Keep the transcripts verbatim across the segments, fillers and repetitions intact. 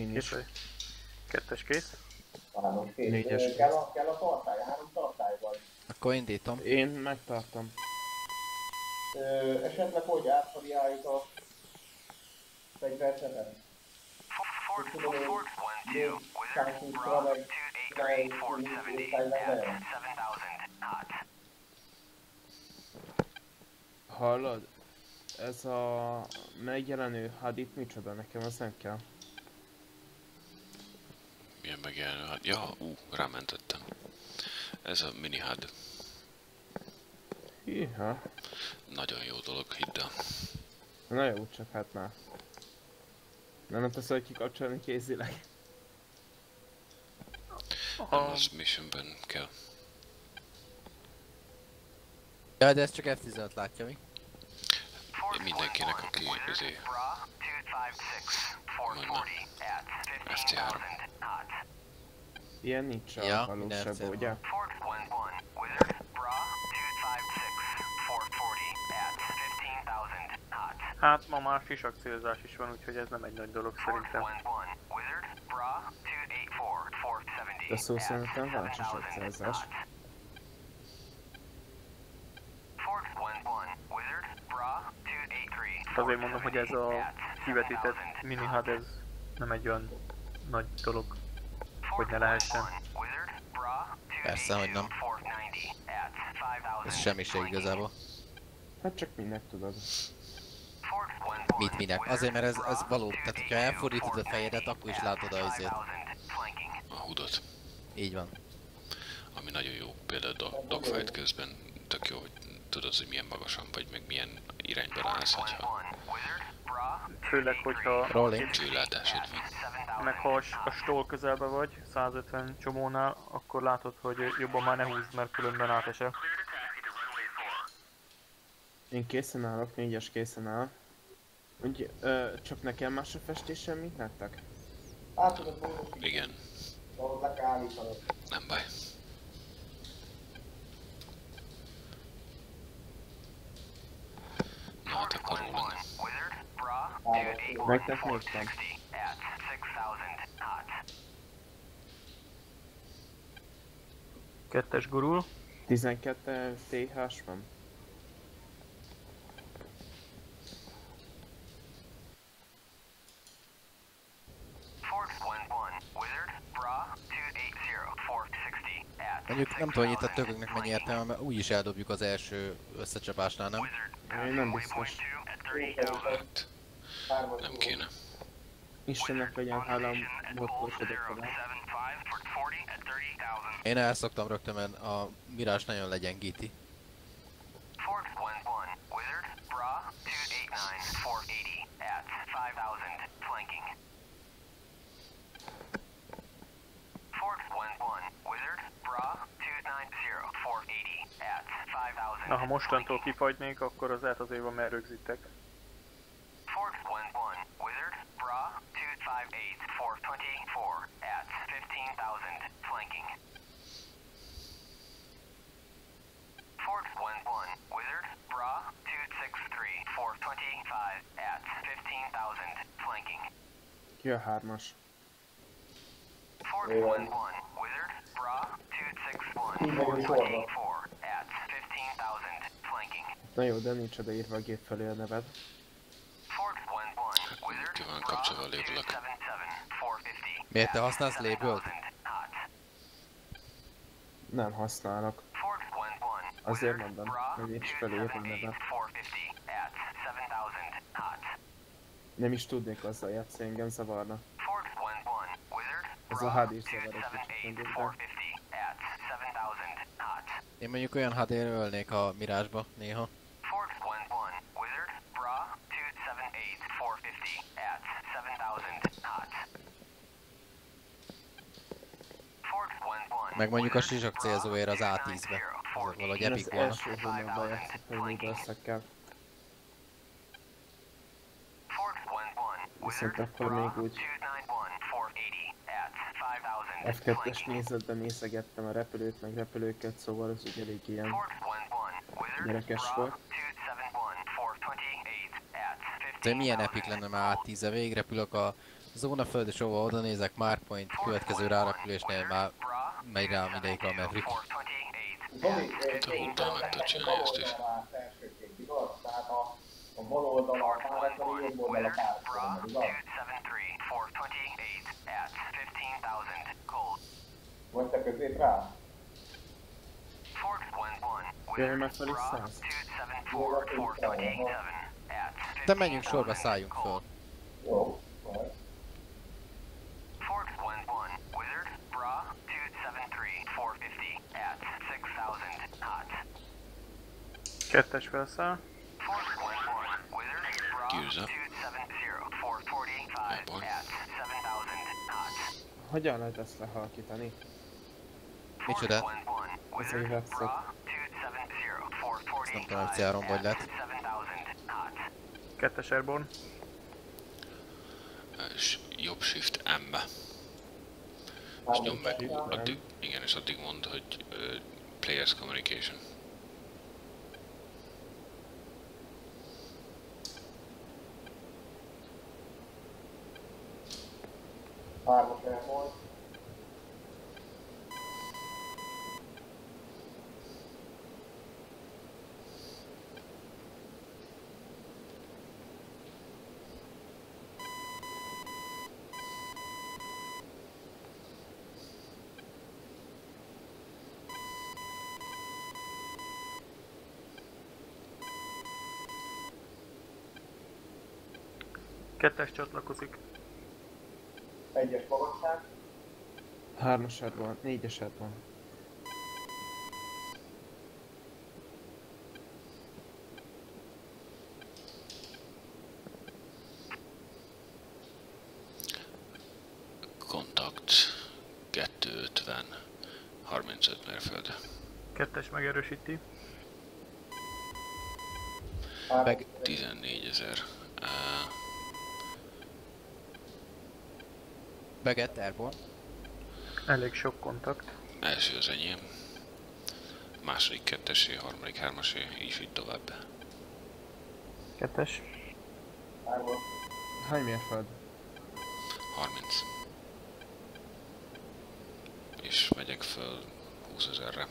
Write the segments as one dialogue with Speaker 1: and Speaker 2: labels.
Speaker 1: Én is.
Speaker 2: Kettes kész.
Speaker 3: Három kész.
Speaker 1: Négyes kész.
Speaker 3: Kell a, kell a tartály, három tartály vagy.
Speaker 4: Akkor indítom.
Speaker 1: Én megtartom.
Speaker 3: Ö, esetleg hogy átfariáljuk a fegyverzetet? Tudom, hogy négy szállítóra meg csináljuk.
Speaker 1: Hallod? Ez a megjelenő hadit micsoda? Nekem az nem kell.
Speaker 5: Milyen megjelenő had? Ja, ú, rámentettem. Ez a mini had.
Speaker 1: Hűha.
Speaker 5: Nagyon jó dolog, hidd el.
Speaker 1: Na jó, csak hát már. Nem nem tesz, hogy kikapcsolni kézileg.
Speaker 5: Nem, az missionben kell.
Speaker 4: Ja, de ez csak F tizenöt látja mi?
Speaker 5: Mindenkinek, aki közé. Mondna. F T három.
Speaker 1: Ilyen nincs a
Speaker 4: Ja,
Speaker 1: valóságban,
Speaker 4: minden
Speaker 1: ugye?
Speaker 2: Hát ma már sisak célzás is van, úgyhogy ez nem egy nagy dolog szerintem.
Speaker 1: De szó szerintem van sisak célzás.
Speaker 2: Azért mondom, hogy ez a kivetített mini had ez nem egy olyan nagy dolog, hogy ne lehessen.
Speaker 4: Persze, hogy nem. Ez semmiség igazából.
Speaker 1: Hát csak minek tudod.
Speaker 4: Mit minek? Azért, mert ez, ez való. Tehát, hogyha elfordítod a fejedet, akkor is látod a izét.
Speaker 5: A hudot.
Speaker 4: Így van.
Speaker 5: Ami nagyon jó, például a dogfight közben tök jó, hogy tudod, hogy milyen magasan vagy, meg milyen irányba állsz, hogyha
Speaker 2: Főleg, hogyha
Speaker 4: Rolling.
Speaker 5: csőlátásod van.
Speaker 2: meg ha a, a stól közelbe vagy, száz ötven csomónál, akkor látod, hogy jobban már ne húzd, mert különben átesel.
Speaker 1: Én készen állok, négyes készen áll. Úgy, ö, csak nekem más a festésen, mint nektek?
Speaker 3: Át tudod bónusítani.
Speaker 5: Igen,
Speaker 3: Ahol le kell állítanod.
Speaker 5: nem baj. Na hát akkor rolling.
Speaker 1: Nektek még van.
Speaker 2: Kettes gurul.
Speaker 1: tizenkettő té hás van.
Speaker 4: Mondjuk nem tudom, hogy itt a tököknek mennyi értelme, mert úgyis eldobjuk az első összecsapásnál, nem?
Speaker 1: Én nem biztos.
Speaker 5: Hát, nem kéne.
Speaker 1: Istennek legyen hálám, botlósodok oda.
Speaker 4: Én el szoktam rögtön, mert a Mirage nagyon legyengíti.
Speaker 2: Na, ha mostantól kifagynék, akkor az lehet azért van, mert rögzítek.
Speaker 1: Ki a hármas?
Speaker 3: Mindenki sorba.
Speaker 1: Na jó, de nincs odaírva a gép felé a neved.
Speaker 5: Ki van kapcsolva a labelek.
Speaker 4: Miért te használsz label-t?
Speaker 1: Nem használok. Azért mondom, hogy nincs felírva a neved. Nem is tudnék azzal játszani, engem zavarna. Ez a há dé is zavar egy kicsit, mondjuk, de...
Speaker 4: Én mondjuk olyan hadér ölnék a Mirage-ba néha. Meg mondjuk a sisak célzóért az á tízbe. Az valahogy
Speaker 1: Én
Speaker 4: epic
Speaker 1: az
Speaker 4: volna.
Speaker 1: első hónapban játszok, hogy még összekkel. Viszont akkor még úgy... ef kettes nézetben nézegettem a repülőt, meg repülőket, szóval ez úgy elég ilyen... gyerekes volt.
Speaker 4: De milyen epic lenne már á tízre, végrepülök a Zóna föld és óva, oda nézek, Markpoint, következő rárepülésnél már megy rám ideig a Maverick.
Speaker 3: Zoli,
Speaker 5: Te húddal meg tudod csinálni ezt is.
Speaker 3: felsőként, igaz? Tehát a, a bal oldal a páratlan, jobb oldal a páratlan, igaz? Vagy te közép rá?
Speaker 1: Jöjjön meg fel is száz.
Speaker 4: De menjünk sorba, szálljunk föl.
Speaker 3: Jó, majd.
Speaker 2: Kettes felszáll.
Speaker 5: Győzze. Elborn.
Speaker 1: Hogyan lehet ezt lehalkítani?
Speaker 4: Micsoda?
Speaker 1: Ez egy headset.
Speaker 4: Ezt nem tudom, hogy célrom vagy lett.
Speaker 2: Kettes airborne.
Speaker 5: És jobb shift M-be. És nyom meg, addig, igen, és addig mondd, hogy uh, players communication.
Speaker 3: Hármas elmond.
Speaker 2: Kettes csatlakozik.
Speaker 3: Egyes magasság.
Speaker 1: Hármasad van, négyesed van.
Speaker 5: Kontakt kétszázötven, harmincöt mérföld.
Speaker 2: Kettes megerősíti.
Speaker 4: Meg
Speaker 5: tizennégyezer. Uh,
Speaker 4: Begett, Airborne.
Speaker 2: Elég sok kontakt.
Speaker 5: első az enyém. Második kettesé, harmadik hármasé, és így tovább.
Speaker 2: Kettes.
Speaker 3: Hármas.
Speaker 1: Hány mérföld?
Speaker 5: harminc. És megyek föl húszezerre.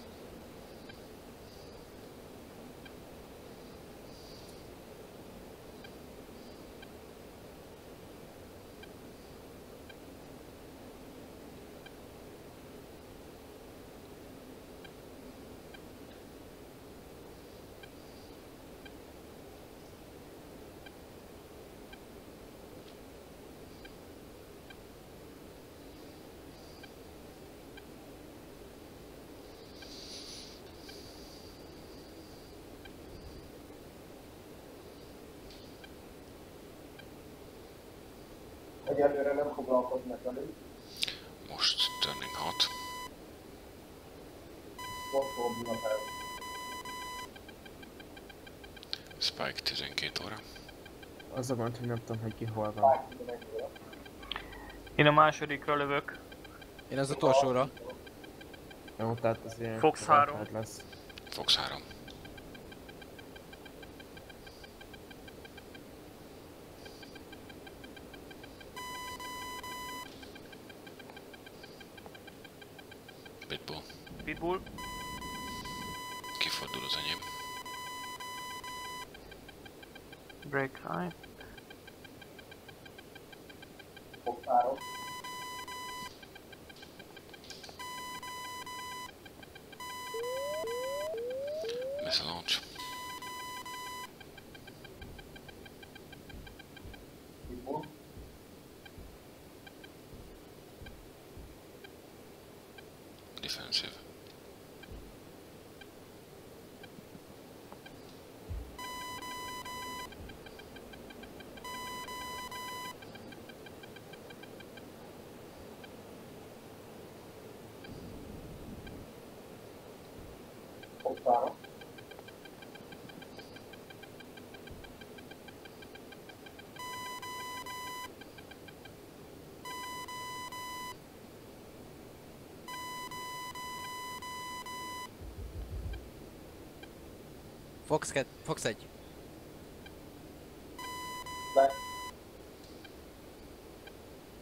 Speaker 3: Egyelőre nem foglalkoznak velünk.
Speaker 5: Most turning hat.
Speaker 3: Most fordulnak el.
Speaker 5: Spike tizenkét óra.
Speaker 1: Az a gond, hogy nem tudom, hogy ki hol van.
Speaker 3: Bár tizenegy óra.
Speaker 2: Én a másodikra lövök.
Speaker 4: Én az utolsóra.
Speaker 1: Jó, tehát ez ilyen...
Speaker 2: Fox három.
Speaker 1: követeld lesz.
Speaker 5: Fox három. Pitbull.
Speaker 2: Pitbull.
Speaker 5: Kifordul az enyém.
Speaker 2: Break high.
Speaker 3: Fox három.
Speaker 5: Missile launch.
Speaker 3: Pitbull.
Speaker 5: Defensive.
Speaker 3: Fox három.
Speaker 4: Fox, két, Fox egy.
Speaker 3: Le.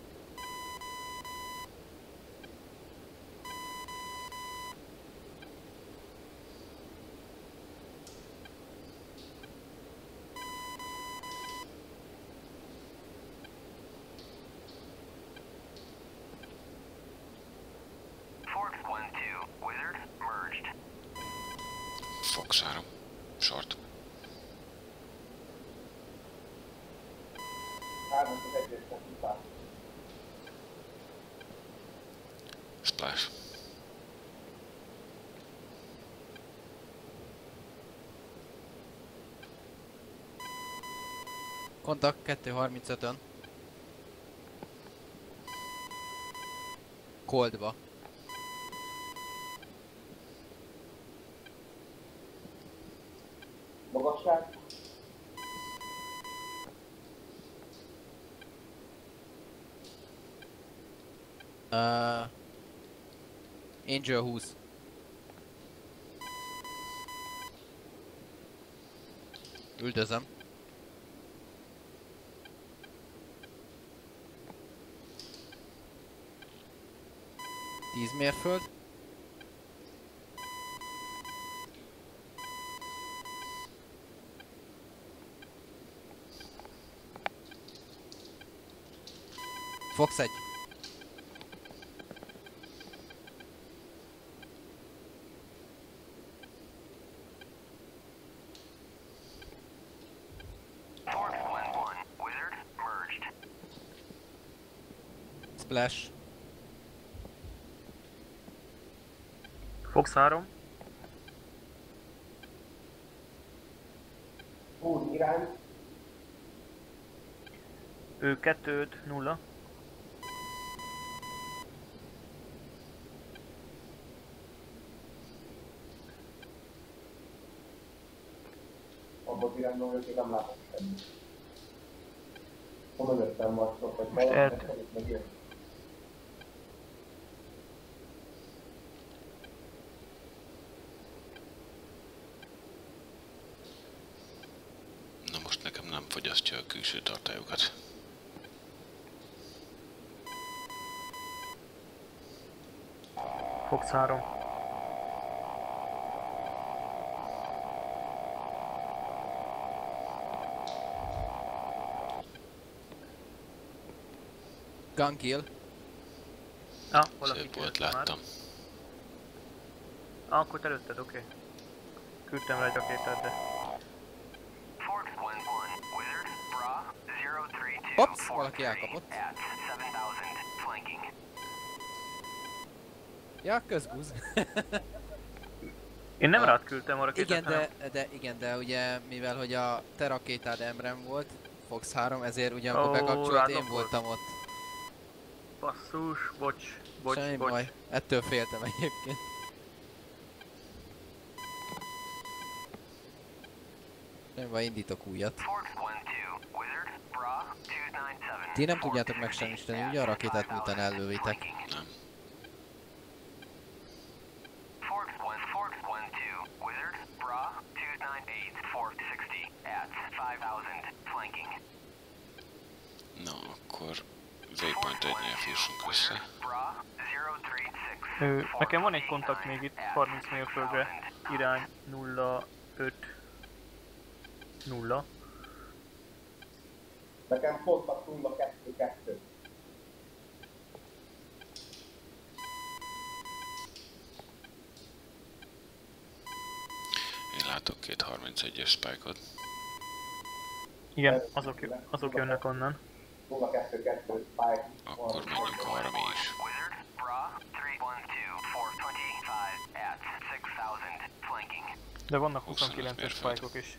Speaker 5: Fox három. Short.
Speaker 3: Hármas az egyesnek után.
Speaker 5: Splash.
Speaker 4: Kontakt kettő harmincötön. Coldba.
Speaker 3: Magasság.
Speaker 4: Uh, Angel húsz. Üldözöm. tíz mérföld. Fox egy. Splash.
Speaker 2: Fox három.
Speaker 3: Húsz irány.
Speaker 2: Ő kettő öt nulla.
Speaker 3: Abban az irányban vagyok, én nem látok semmit. Hol mögöttem vagytok, hogy
Speaker 2: Most
Speaker 3: valami
Speaker 2: el-
Speaker 3: ezt meg jön.
Speaker 5: Na most nekem nem fogyasztja a külső tartályokat.
Speaker 2: Fox három.
Speaker 4: Gun kill.
Speaker 2: Ah, valaki
Speaker 5: Szép volt,
Speaker 2: kijötte már.
Speaker 5: láttam.
Speaker 2: Ah, akkor te előtted, oké. Okay. Küldtem rá egy rakétát, de...
Speaker 4: Hops, valaki elkapott. Ja, közgúz.
Speaker 2: Én nem
Speaker 4: A-
Speaker 2: rád küldtem a rakétát,
Speaker 4: Igen,
Speaker 2: hanem...
Speaker 4: de, de, igen, de ugye, mivel hogy a te rakétád Emrem volt, Fox három, ezért ugye amikor
Speaker 2: Ó,
Speaker 4: bekapcsolt,
Speaker 2: rád
Speaker 4: én
Speaker 2: lopott.
Speaker 4: voltam ott.
Speaker 2: Basszus, bocs, bocs,
Speaker 4: Semmi
Speaker 2: bocs.
Speaker 4: baj, ettől féltem egyébként. Semmi baj, indítok újat. Ti nem tudjátok megsemmisíteni, ugye a rakétát miután ellővitek.
Speaker 5: Nem. Na, akkor Waypoint egynél fussunk össze.
Speaker 2: Ö, nekem van egy kontakt még itt, harminc mérföldre, irány nulla öt nulla.
Speaker 3: Nekem kontakt nulla kettő kettő.
Speaker 5: Én látok két harmincegyes spike-ot.
Speaker 2: Igen, azok, azok jönnek onnan.
Speaker 3: nulla kettő kettő spike.
Speaker 5: Akkor menjünk arra mi is.
Speaker 2: De vannak
Speaker 5: huszonöt
Speaker 2: huszonkilences
Speaker 5: mérföld.
Speaker 2: spike-ok is.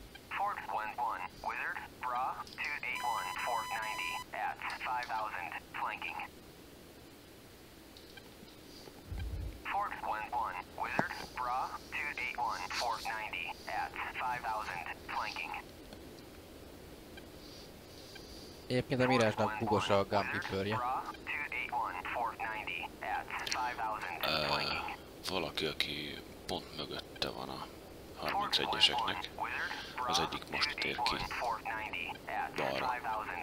Speaker 4: Egyébként a Mirage-nak bugos a gunpipőrje.
Speaker 5: Uh, valaki, aki pont mögötte van a harmincegyeseknek, az egyik most tér ki. Balra.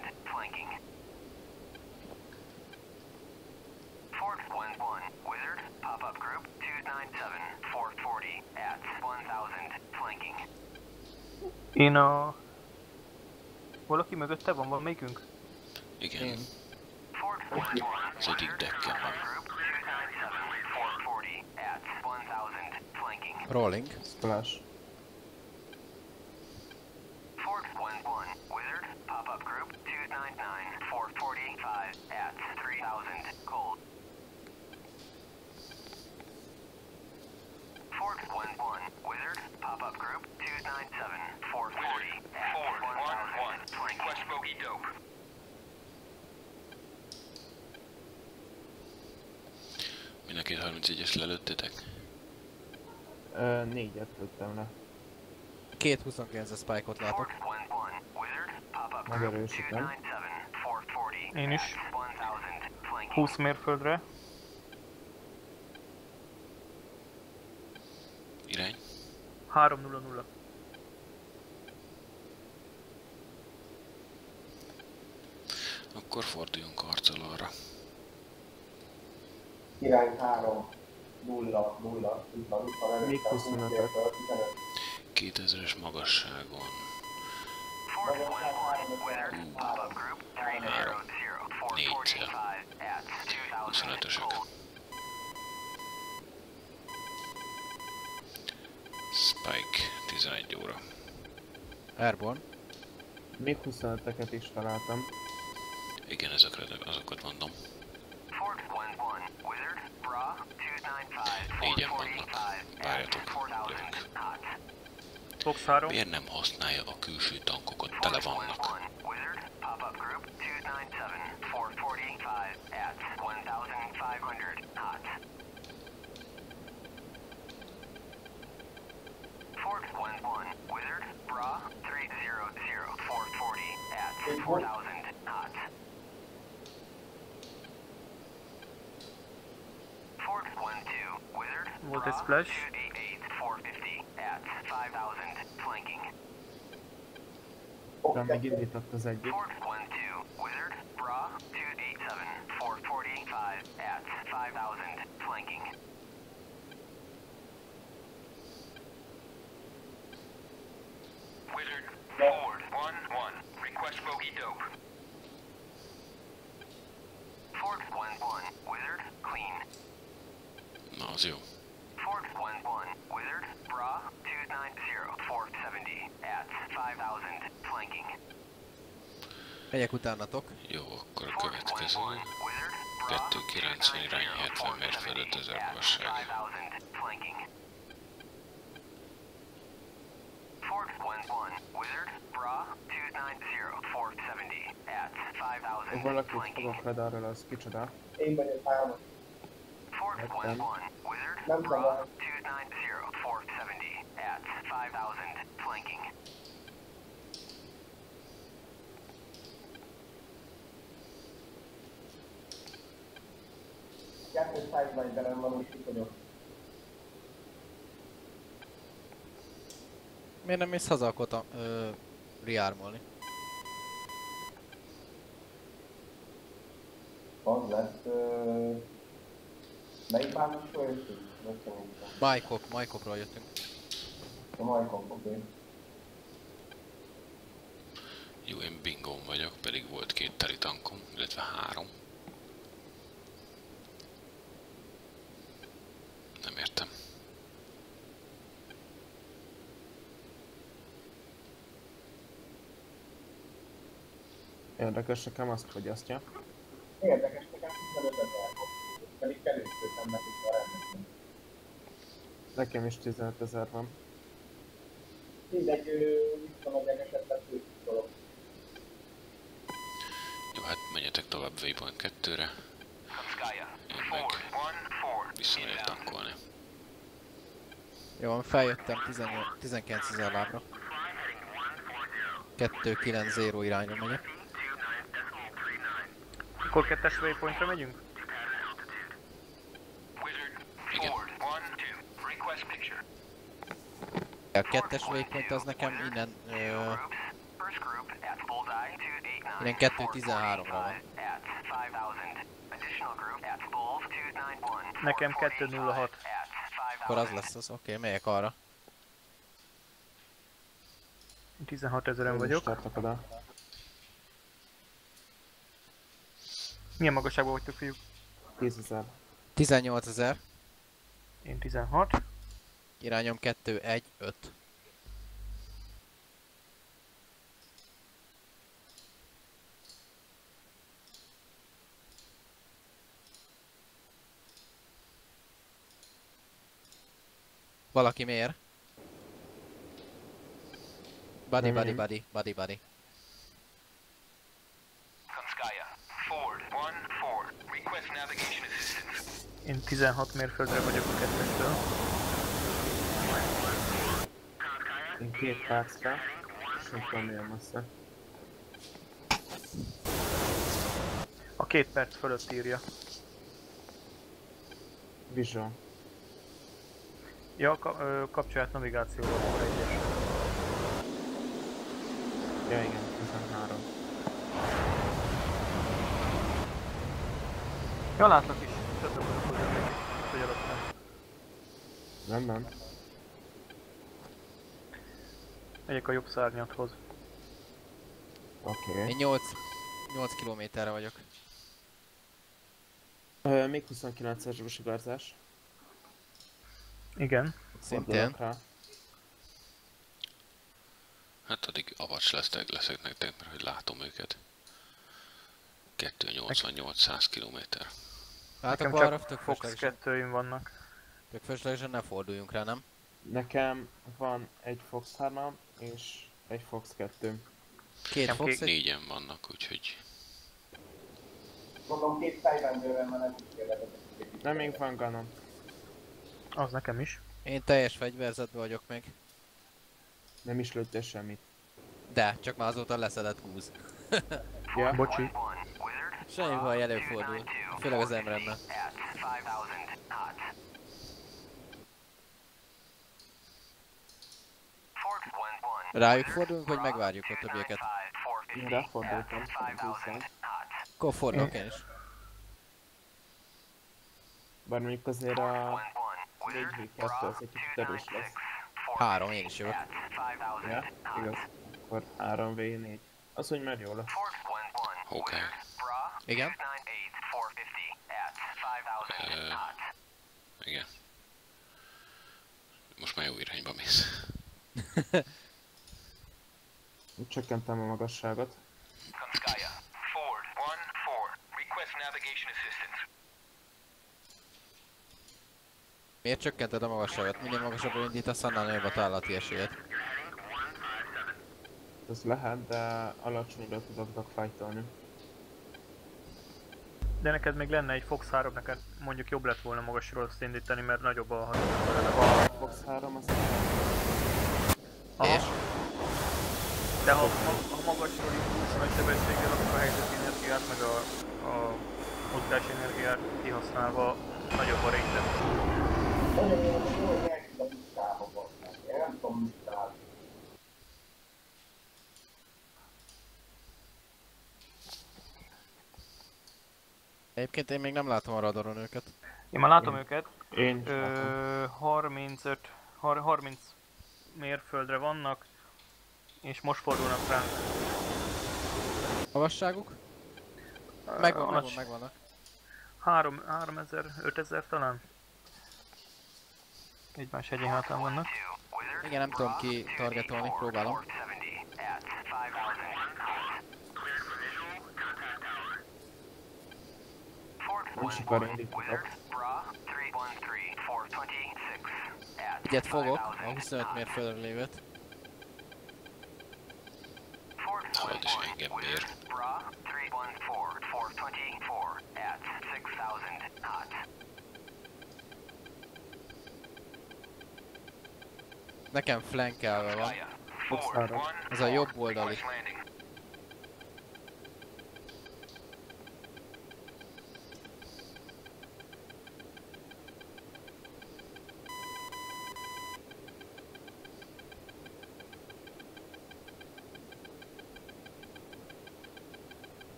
Speaker 2: Én a... Valaki mögötte van, van melyikünk?
Speaker 5: Igen,
Speaker 4: Én.
Speaker 5: az egyik decken van.
Speaker 4: Rolling.
Speaker 1: Splash.
Speaker 6: Forks one one, Wizard, pop-up group two nine nine four forty-five at three thousand, cold. Forks one one, Wizard, pop-up group two nine seven four forty at one thousand, flanking. Request bogey dope.
Speaker 5: Mind a két harmincegyes lelőttétek?
Speaker 1: Ö, négyet lőttem le.
Speaker 4: Két huszonkilences spike-ot látok.
Speaker 6: Forks one one, Wizard, pop-up group two
Speaker 1: Megerősítem.
Speaker 6: nine seven four forty
Speaker 2: Én is.
Speaker 6: at one thousand, flanking.
Speaker 2: húsz mérföldre.
Speaker 5: Irány?
Speaker 2: három nulla nulla.
Speaker 5: Akkor forduljunk arcolóra.
Speaker 3: Irány három, nulla, nulla, nulla, nulla,
Speaker 1: Még huszonötöt.
Speaker 5: kétezres magasságon.
Speaker 6: Forks one one, Wizard, pop-up group three zero zero four forty-five at two thousand,
Speaker 5: huszonötösek.
Speaker 6: cold.
Speaker 5: Spike, tizenegy óra.
Speaker 4: Airborne.
Speaker 1: Még huszonötöket is találtam.
Speaker 5: Igen, ezekre, azokat mondom.
Speaker 6: Forks one one, Wizard, Bra two nine five four
Speaker 5: Négyen vannak.
Speaker 6: forty-five at
Speaker 5: Várjatok,
Speaker 6: four thousand,
Speaker 5: jövök.
Speaker 6: hot.
Speaker 2: Fox három.
Speaker 5: Miért nem használja a külső tankokat? Tele
Speaker 6: Forks one
Speaker 5: vannak.
Speaker 6: one, Wizard, pop-up group two nine seven four forty-five at one thousand five hundred, hot. Forks one one, Wizard, Bra three zero zero four forty at four thousand, hot. Forks one two, Wizard,
Speaker 2: Volt egy
Speaker 6: Bra
Speaker 2: splash.
Speaker 6: two eight eight four fifty at five thousand, flanking.
Speaker 1: De még indított az egyik.
Speaker 6: Forks one two, Wizard, Bra two eight seven four forty-five at five thousand, flanking. Wizard, forward one one, request bogey dope. Forks one one, Wizard, clean.
Speaker 5: Na, az jó.
Speaker 6: Forks one one, Wizard, Bra two nine zero four seventy at five thousand, flanking.
Speaker 4: Megyek utánatok.
Speaker 5: Jó, akkor a
Speaker 6: Forks
Speaker 5: következő.
Speaker 6: one one, Wizard, Bra
Speaker 5: kettő kilencven irány, hetven mérföld, ötezer magasság.
Speaker 6: five thousand, flanking. Forks one one, Wizard, Bra two nine zero four seventy at five thousand,
Speaker 1: Valakit
Speaker 6: flanking.
Speaker 1: fogok radarról, az kicsoda.
Speaker 3: Én vagyok három.
Speaker 6: Forks one one, Wizard,
Speaker 3: Nem
Speaker 6: Bra
Speaker 3: szabad.
Speaker 6: two nine zero four seventy at five thousand, flanking.
Speaker 3: Kettő sideline belem van, úgy vagyok.
Speaker 4: Miért nem mész haza akkor ö, rearmolni?
Speaker 3: Az lesz... Ö... Melyik bázisról jöttünk? Összenéztem.
Speaker 4: Majkok, Majkokról jöttünk.
Speaker 3: A Majkon, oké. Okay.
Speaker 5: Jó, én bingón vagyok, pedig volt két teli tankom, illetve három. Nem értem.
Speaker 1: Érdekes, nekem azt fogyasztja.
Speaker 3: Érdekes, nekem tizenöt ezer volt. Pedig kerültőtem nekik a rendesen.
Speaker 1: Nekem is tizenöt ezer van.
Speaker 3: Mindegy, visszamegy esetleg dolog.
Speaker 5: Jó, hát menjetek tovább Waypoint kettőre.
Speaker 6: Samskaya,
Speaker 5: Én meg
Speaker 6: forward one four,
Speaker 5: visszamegyek tankolni.
Speaker 4: Jó, van, feljöttem tizenkilenc ezer lábra. kettő kilenc nulla irányba megyek.
Speaker 2: Akkor kettes waypointra megyünk?
Speaker 6: Wizard,
Speaker 5: Igen.
Speaker 6: forward one two, request picture.
Speaker 4: A kettes waypoint az nekem innen, ö,
Speaker 6: First group at bullseye two eight nine
Speaker 4: innen kettő tizenháromra van.
Speaker 6: at five thousand. Additional group at bulls two nine one.
Speaker 2: Nekem kettő nulla hat.
Speaker 4: Akkor az lesz az, oké, okay, megyek arra.
Speaker 2: tizenhat ezeren
Speaker 1: Én is
Speaker 2: vagyok.
Speaker 1: tartok oda.
Speaker 2: Milyen magasságban vagytok, fiúk?
Speaker 1: tízezer.
Speaker 4: tizennyolc ezer.
Speaker 2: Én tizenhat.
Speaker 4: Irányom kettő, egy, öt. Valaki mér? Buddy, buddy, buddy, buddy, buddy.
Speaker 6: Konskaya, Ford, one four, request navigation assistance.
Speaker 2: Én tizenhat mérföldre vagyok a kettestől.
Speaker 1: Én két percre, és nem tudom milyen messze.
Speaker 2: A két perc fölött írja.
Speaker 1: Visual.
Speaker 2: Ja, ka ö, kapcsolat navigációval akkor egyes.
Speaker 1: Ja igen, tizenhárom.
Speaker 2: Ja, látlak is. Csatlakozok hozzá még. Hogy alatt nem.
Speaker 1: Nem, nem.
Speaker 2: Megyek a jobb szárnyathoz.
Speaker 1: Oké. Okay.
Speaker 4: Én nyolc, nyolc kilométerre vagyok.
Speaker 1: Ö, még huszonkilences sugarzás.
Speaker 2: Igen.
Speaker 4: Szintén.
Speaker 1: Rá.
Speaker 5: Hát addig avacs leszek, leszek nektek, mert hogy látom őket. kétszáznyolcvannyolc száz kilométer.
Speaker 4: Hát
Speaker 2: Nekem
Speaker 4: akkor arra
Speaker 2: csak
Speaker 4: tök
Speaker 2: Fox
Speaker 4: fölöslegesen,
Speaker 2: kettőim vannak.
Speaker 4: tök fölöslegesen ne forduljunk rá, nem?
Speaker 1: Nekem van egy Fox hármam és egy Fox kettőm.
Speaker 4: Két
Speaker 2: Nekem
Speaker 4: Fox,
Speaker 2: két-
Speaker 4: egy...
Speaker 5: Négyen vannak, úgyhogy
Speaker 3: Mondom, két fejrendőrrel, mert nem is kérdezik.
Speaker 1: Nem, még van Ganon.
Speaker 2: Az nekem is.
Speaker 4: Én teljes fegyverzetben vagyok még.
Speaker 1: Nem is lőttél semmit.
Speaker 4: De, csak már azóta leszedett húsz.
Speaker 1: Ja?
Speaker 2: Bocsi.
Speaker 6: Wizard,
Speaker 4: Semmi baj, előfordul. Főleg az Emrenne.
Speaker 6: at five thousand hot. Ford one one.
Speaker 4: Rájuk fordulunk, vagy megvárjuk a többieket?
Speaker 1: Én ráfordultam, viszont.
Speaker 4: Akkor fordulok én is.
Speaker 1: Bár mondjuk azért a négy vé kettő az egy kicsit erős lesz.
Speaker 4: Három, én is jövök.
Speaker 1: Ja? Igaz. Akkor három vé négy. Az, hogy már jó lesz.
Speaker 5: oké.
Speaker 4: Igen?
Speaker 5: Ö, igen. Most már jó irányba mész.
Speaker 1: Úgy csökkentem a magasságot.
Speaker 6: Konskaya, Ford one four, request navigation assistance.
Speaker 4: Miért csökkented a magasságot? Minél magasabbra indítasz, annál nagyobb a távlati esélyed.
Speaker 1: Ez lehet, de alacsonyra tudok dogfightolni.
Speaker 2: De neked még lenne egy Fox három, neked mondjuk jobb lett volna magasról azt indítani, mert nagyobb a hatás.
Speaker 1: A Fox három az...
Speaker 4: És?
Speaker 2: De ha, ha, ha magasról indulsz nagy sebességgel, akkor a helyzeti energiát meg a, a mozgási energiát kihasználva nagyobb a range.
Speaker 3: Nagyon jó, hogy elkezdem a listába basszák. Én nem tudom listát.
Speaker 4: Egyébként én még nem látom a radaron őket.
Speaker 2: Én már látom őket.
Speaker 1: Én is látom.
Speaker 2: Ö, harmincöt, har, harminc mérföldre vannak, és most fordulnak ránk.
Speaker 4: Magasságuk? Megvan, megvan,
Speaker 2: Nagy-
Speaker 4: megvannak.
Speaker 2: három, háromezer, ötezer talán? Egymás hegyi hátán vannak.
Speaker 4: Igen, nem tudom ki targetolni, próbálom.
Speaker 1: Nem sokára indítatok.
Speaker 4: Egyet fogok, a huszonöt mérföldre lévőt.
Speaker 5: Hallod is engem mér.
Speaker 4: Nekem flankelve van.
Speaker 1: Fox három.
Speaker 4: Ez a jobb oldali.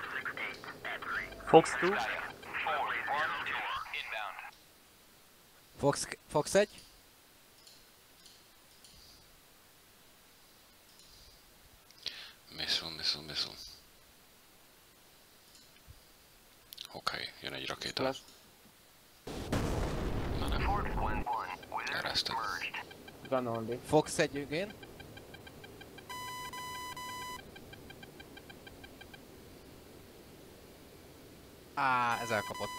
Speaker 2: Fox two,
Speaker 4: Fox, Fox egy.
Speaker 5: Missile, missile, missile. Oké, okay, jön egy rakéta.
Speaker 1: Flash.
Speaker 5: Már nem. Ereszted.
Speaker 1: Gun only.
Speaker 4: Fox egy again. Á, ez elkapott.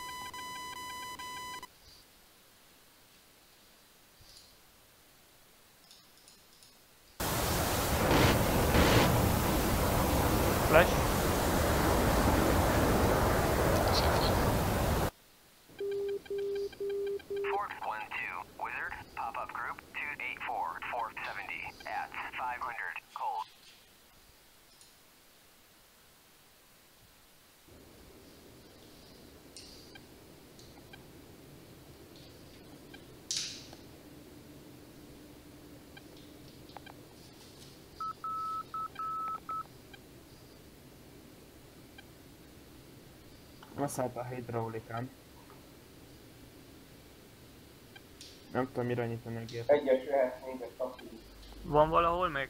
Speaker 2: Flash.
Speaker 5: Szép volt.
Speaker 6: Forks one two, Wizard, pop-up group two eight four, four seventy, at five hundred, cold.
Speaker 1: Leszállt a hidraulikán. Nem tudom irányítani a gépet.
Speaker 3: Egyes jöhet még egy taxi.
Speaker 2: Van valahol még?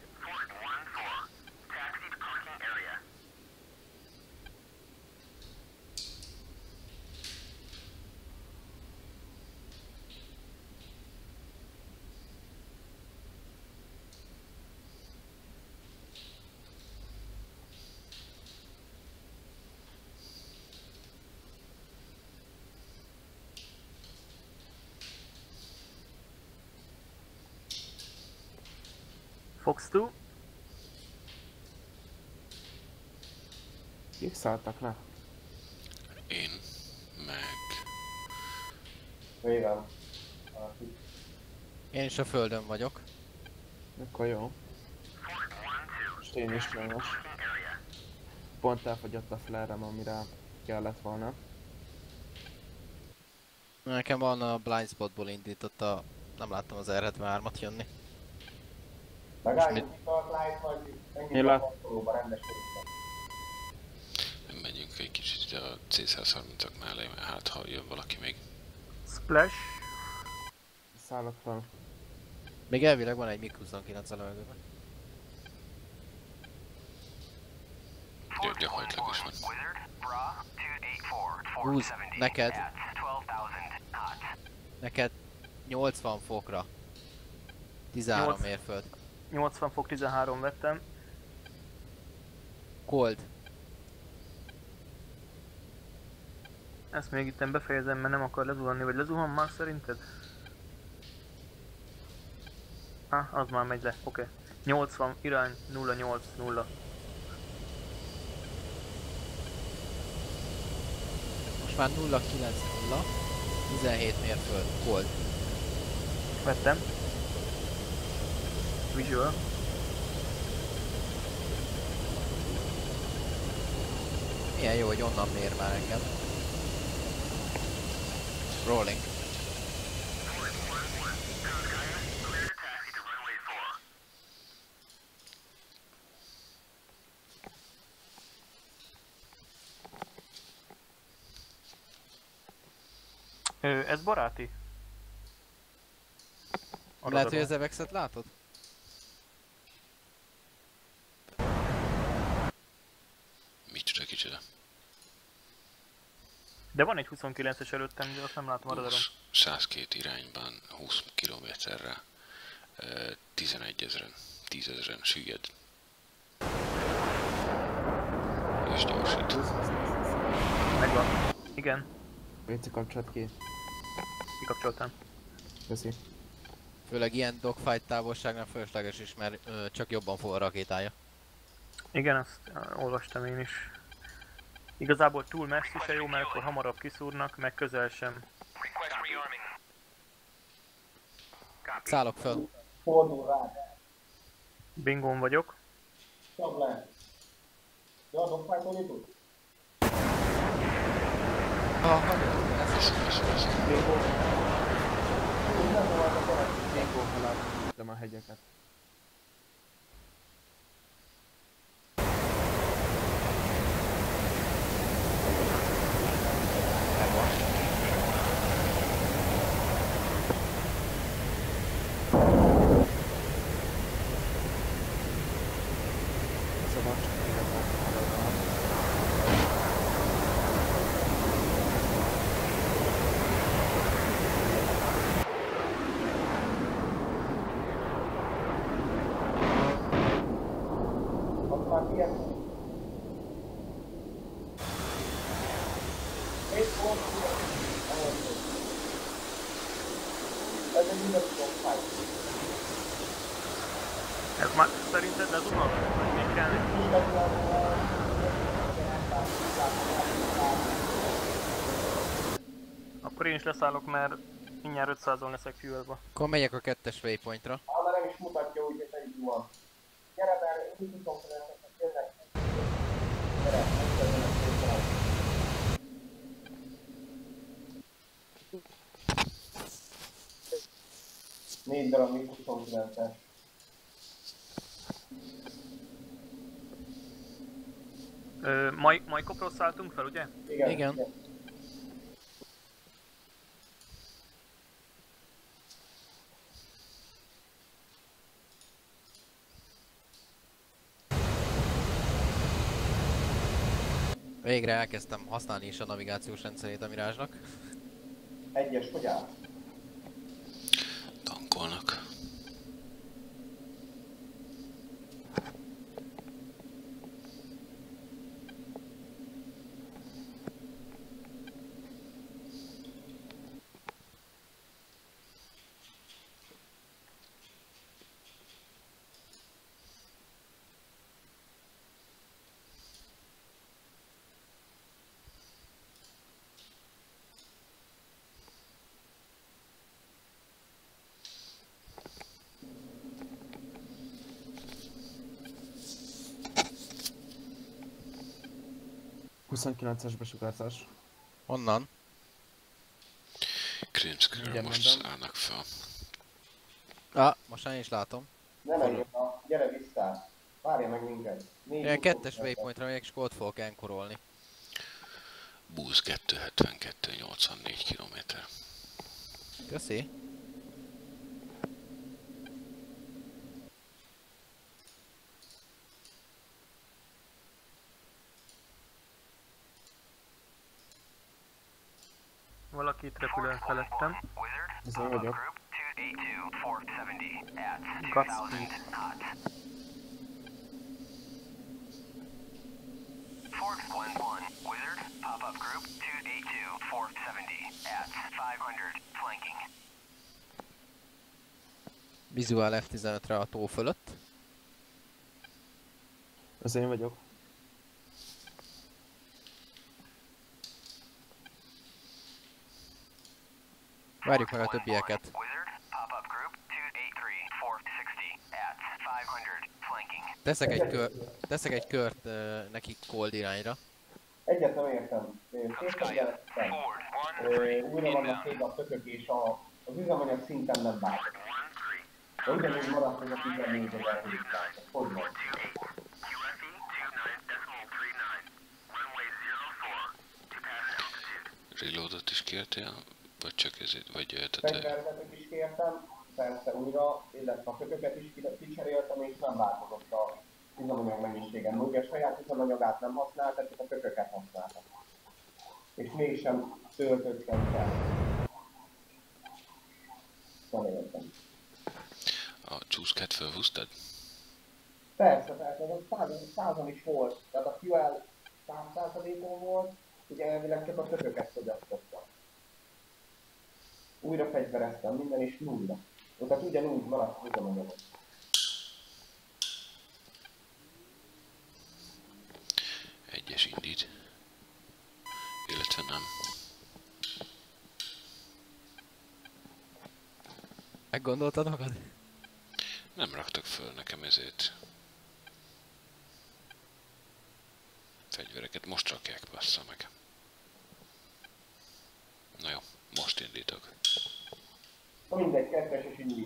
Speaker 2: Fox kettő.
Speaker 1: Kik szálltak le?
Speaker 5: Én, meg...
Speaker 3: Végem.
Speaker 4: Én is a földön vagyok.
Speaker 1: Akkor jó. Most én is sajnos. Pont elfogyott a flare-em, amire kellett volna.
Speaker 4: Nekem van a blind spotból indított a... Nem láttam az er hetvenhármat jönni.
Speaker 3: Megálljuk itt a light, vagy engedjük a kapcsolóba rendes körülben.
Speaker 5: Megyünk egy kicsit ide a cé száz harmincak mellé, mert hát ha jön valaki még.
Speaker 2: Splash.
Speaker 1: Szállok fel.
Speaker 4: Még elvileg van egy mig huszonkilenc a levegőben.
Speaker 5: Gy- gyakorlatilag is van.
Speaker 4: Húz, neked. Neked nyolcvan fokra. tizenhárom
Speaker 2: Nyolc.
Speaker 4: mérföld.
Speaker 2: nyolcvan fok, tizenhárom vettem.
Speaker 4: Cold.
Speaker 2: Ezt még itten befejezem, mert nem akar lezuhanni, vagy lezuhan már szerinted? Ah, az már megy le, oké. Okay. nyolcvan, irány, nulla nyolc nulla.
Speaker 4: Most már nulla kilenc nulla. tizenhét mérföld. Cold.
Speaker 2: Vettem. Visual.
Speaker 4: Milyen jó, hogy onnan mér már engem. Rolling.
Speaker 2: Ö, ez baráti?
Speaker 4: Lehet, hogy az Evexet látod?
Speaker 5: Micsoda, kicsoda.
Speaker 2: De van egy huszonkilences előttem, de azt nem látom a radaron.
Speaker 5: húsz, száz két irányban, húsz kilométerre, tizenegy ezeren, tízezeren süllyed. És gyorsít.
Speaker 2: Megvan. Igen,
Speaker 1: Léci kapcsolat ki.
Speaker 2: kikapcsoltam.
Speaker 1: Köszi.
Speaker 4: Főleg ilyen dogfight távolságnál fölösleges is, mert ö, csak jobban fog a rakétája.
Speaker 2: Igen, azt uh, olvastam én is. Igazából túl messzi se jó, mert akkor hamarabb kiszúrnak, meg közel sem.
Speaker 4: Szállok föl.
Speaker 3: Fordul rá.
Speaker 2: Bingón vagyok.
Speaker 3: Csak le. Ja, dogfight-olni tud?
Speaker 4: Ah, hagyom, ez is.
Speaker 1: Bingo haláltam a hegyeket.
Speaker 3: igen. Egy pont, ez egy üdöttől fáj.
Speaker 2: Ez már szerinted lezunalmas, vagy még kell neki? Akkor én is leszállok, mert mindjárt ötszázon leszek fuelba.
Speaker 4: Akkor megyek a kettes waypointra.
Speaker 3: Ha már nem is mutatja úgy, hogy egy van. Gyere, mert én tudom, hogy ezeket tényleg. Gyere, megszerzenek szépen. Négy darab még huszonkilences.
Speaker 2: Ö, Maj Majkopról szálltunk fel, ugye?
Speaker 3: Igen.
Speaker 4: Igen.
Speaker 3: igen.
Speaker 4: Végre elkezdtem használni is a navigációs rendszerét a Mirage-nak.
Speaker 3: Egyes, hogy áll?
Speaker 5: Tankolnak.
Speaker 1: huszonkilences besugárzás.
Speaker 4: Honnan?
Speaker 5: Creamscreen
Speaker 1: Igen,
Speaker 5: most
Speaker 1: mondom.
Speaker 5: szállnak fel.
Speaker 4: Ah, most én is látom.
Speaker 3: Ne menjél, a... gyere vissza. Várja meg minket. Négy
Speaker 4: Ilyen kettes
Speaker 3: huszonkilences.
Speaker 4: waypointra megyek, és ott fogok enkorolni.
Speaker 5: Búz kettőszázhetvenkettő nyolcvannégy kilométer.
Speaker 4: Köszi.
Speaker 2: Valaki itt repül el felettem.
Speaker 1: Ez én vagyok.
Speaker 2: Godspeed.
Speaker 6: Forks one one, Wizard, pop-up group two eighty-two, four seventy at five hundred, flanking.
Speaker 4: Visual F tizenötre a tó fölött.
Speaker 1: Ez én vagyok.
Speaker 4: Várjuk meg a többieket.
Speaker 6: Wizard, pop-up group two eighty-three, four sixty at five hundred, flanking.
Speaker 4: Teszek egy, kör, teszek egy kört uh, nekik cold irányra.
Speaker 3: Egyet nem értem. Készben gyerektem.
Speaker 6: Forward one
Speaker 3: Újra vannak még a tökök és a, az üzemanyag szinten nem változik. De ugyanúgy maradt ez a tizennégy ezer hétszáz. Hogy van?
Speaker 5: Reloadot is kértél? Vagy csak ezért? Vagy tehát...
Speaker 3: Fegyverzetet is kértem, persze újra, illetve a tököket is kicseréltem, és nem változott a üzemanyag mennyiségen. Ugye a saját üzemanyagát nem használta, csak a tököket használta. És mégsem töltöttem fel. Nem értem.
Speaker 5: A csúszkát felhúztad?
Speaker 3: Persze, persze, az százan, százan is volt. Tehát a fuel száz százalékon volt, ugye elvileg csak a tököket fogyasztotta. Újra fegyvereztem, minden is nulla. Tehát ugyanúgy maradt az üzemanyagot.
Speaker 5: Egyes indít. Illetve nem.
Speaker 4: Meggondoltad magad?
Speaker 5: Nem raktak föl nekem ezért. Fegyvereket most rakják, bassza meg. Na jó, most indítok.
Speaker 3: Na mindegy, kettes és indít.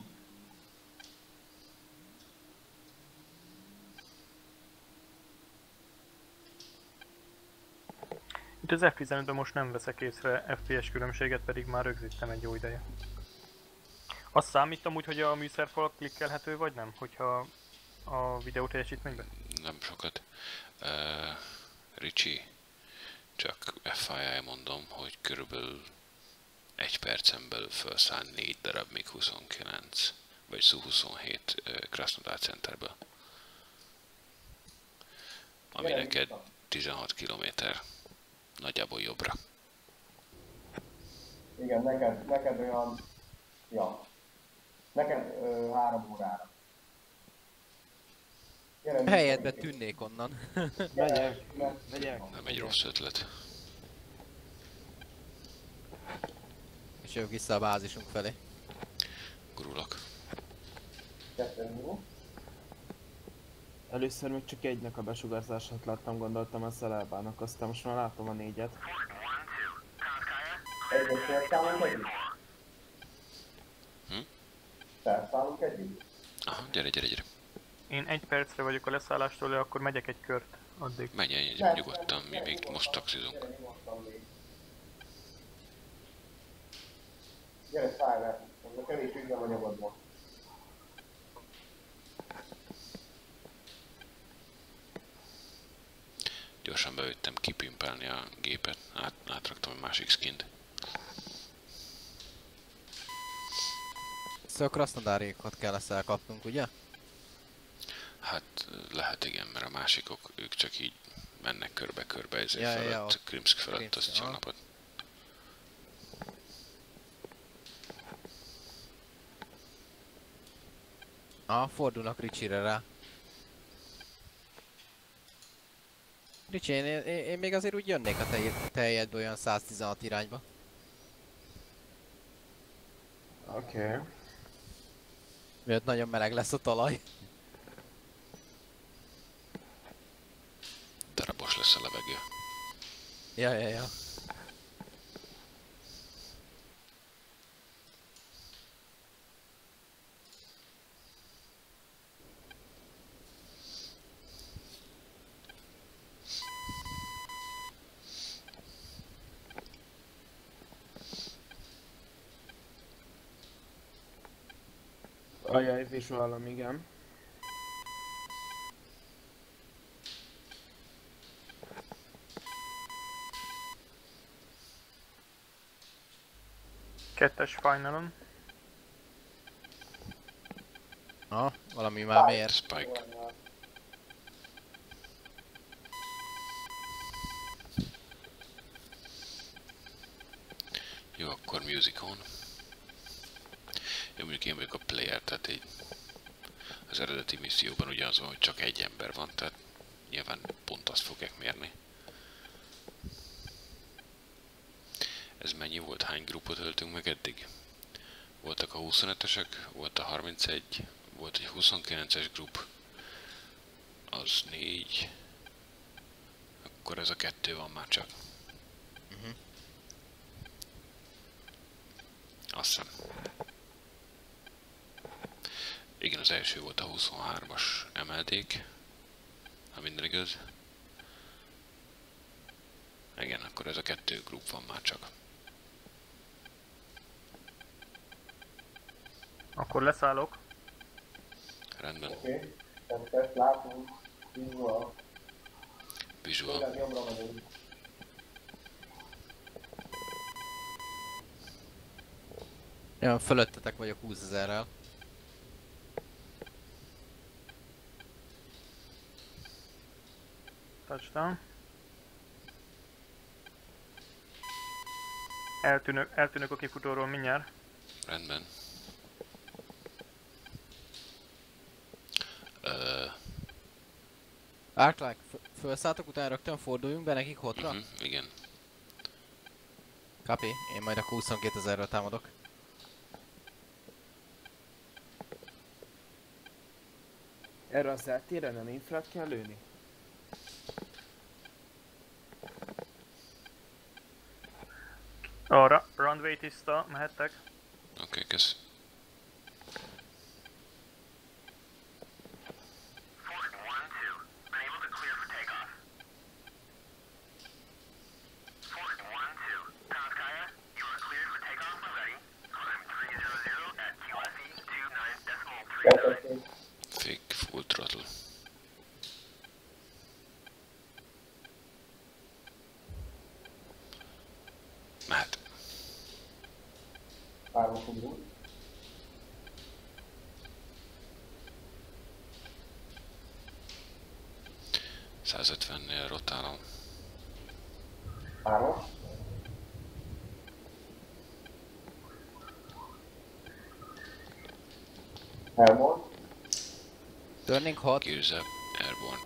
Speaker 2: Itt az F tizenötben most nem veszek észre ef pé es különbséget, pedig már rögzítettem egy jó ideje. Azt számít amúgy, hogy a műszerfal klikkelhető vagy nem? Hogyha a videó teljesítményben?
Speaker 5: Nem sokat. Uh, Ricsi, csak ef i i mondom, hogy körülbelül egy percen belül felszáll négy darab mig huszonkilenc, vagy Su huszonhét uh, Krasnodar Centerből. ami neked tizenhat kilométer. Nagyjából jobbra.
Speaker 3: Igen, neked, neked olyan... Ja. Neked ö, három órára. Gyere,
Speaker 4: Helyedbe tűnnék onnan.
Speaker 1: Megyek, megyek.
Speaker 5: Nem egy rossz ötlet.
Speaker 4: És jövök vissza a bázisunk felé.
Speaker 5: Gurulok.
Speaker 1: Először még csak egynek a besugárzását láttam, gondoltam ezzel elbánok, aztán most már látom a négyet.
Speaker 3: Egyet felszállunk együtt?
Speaker 5: Hm?
Speaker 3: Felszállunk együtt?
Speaker 5: Aha, gyere, gyere, gyere.
Speaker 2: Én egy percre vagyok a leszállástól, de akkor megyek egy kört addig.
Speaker 5: Menj egy nyugodtan, mi még most taxizunk.
Speaker 3: Gyere, nyugodtan még. Gyere, szállj le. A kevés üzemanyagod van.
Speaker 5: Gyorsan bejöttem kipimpelni a gépet, át, átraktam egy másik skint.
Speaker 4: Szóval krasznodárékat kell ezt elkapnunk, ugye?
Speaker 5: Hát lehet igen, mert a másikok, ők csak így mennek körbe-körbe, ezért
Speaker 4: Ja, ja,
Speaker 5: ja,
Speaker 4: ja,
Speaker 5: felett,
Speaker 4: ott
Speaker 5: Krimsk felett
Speaker 4: Krimsk,
Speaker 5: azt
Speaker 4: aha.
Speaker 5: csarnapot.
Speaker 4: Ah, fordulnak Ricsire rá. Ricsi, én, én, én még azért úgy jönnék a teljedbe olyan száztizenhat irányba.
Speaker 1: Oké. Okay.
Speaker 4: Miért nagyon meleg lesz a talaj.
Speaker 5: Darabos lesz a levegő.
Speaker 4: Ja, ja, ja.
Speaker 1: Ajaj, visuálom, igen.
Speaker 2: Kettes finalon.
Speaker 4: Ah, valami már miért.
Speaker 5: Spike. Jó, akkor music on. Jó, mondjuk én vagyok a player, tehát így az eredeti misszióban ugyanaz van, hogy csak egy ember van, tehát nyilván pont azt fogják mérni. Ez mennyi volt? Hány grupot öltünk meg eddig? Voltak a huszonötösek, volt a harmincegy, volt egy huszonkilences grup, az négy, akkor ez a kettő van már csak.
Speaker 4: Uh-huh.
Speaker 5: Azt hiszem. Igen, az első volt a huszonhármas emeldék, ha minden igaz. Igen, akkor ez a kettő grup van már csak.
Speaker 2: Akkor leszállok.
Speaker 5: Rendben.
Speaker 3: Oké. Tetszett, látunk. Visual.
Speaker 5: Visual.
Speaker 3: Tényleg jobbra vagyunk.
Speaker 4: Ja, fölöttetek vagyok húszezerrel.
Speaker 2: Touchdown. Eltűnök, eltűnök a kifutóról mindjárt.
Speaker 5: Rendben. Ö,
Speaker 4: Arclight, felszálltok, utána rögtön forduljunk be nekik hotra?
Speaker 5: uh-huh, igen.
Speaker 4: Kapi, én majd akkor huszonkétezerről támadok.
Speaker 1: Erre az eltére nem infrát kell lőni?
Speaker 2: Arra, runway tiszta, mehettek.
Speaker 5: Oké, okay, kösz.
Speaker 3: Tetszett.
Speaker 5: Fake full throttle. Mehet.
Speaker 3: Hármas ugrunk.
Speaker 5: százötvennél rotálom.
Speaker 3: Három. Airborne.
Speaker 4: Turning hat.
Speaker 5: Gears up, airborne.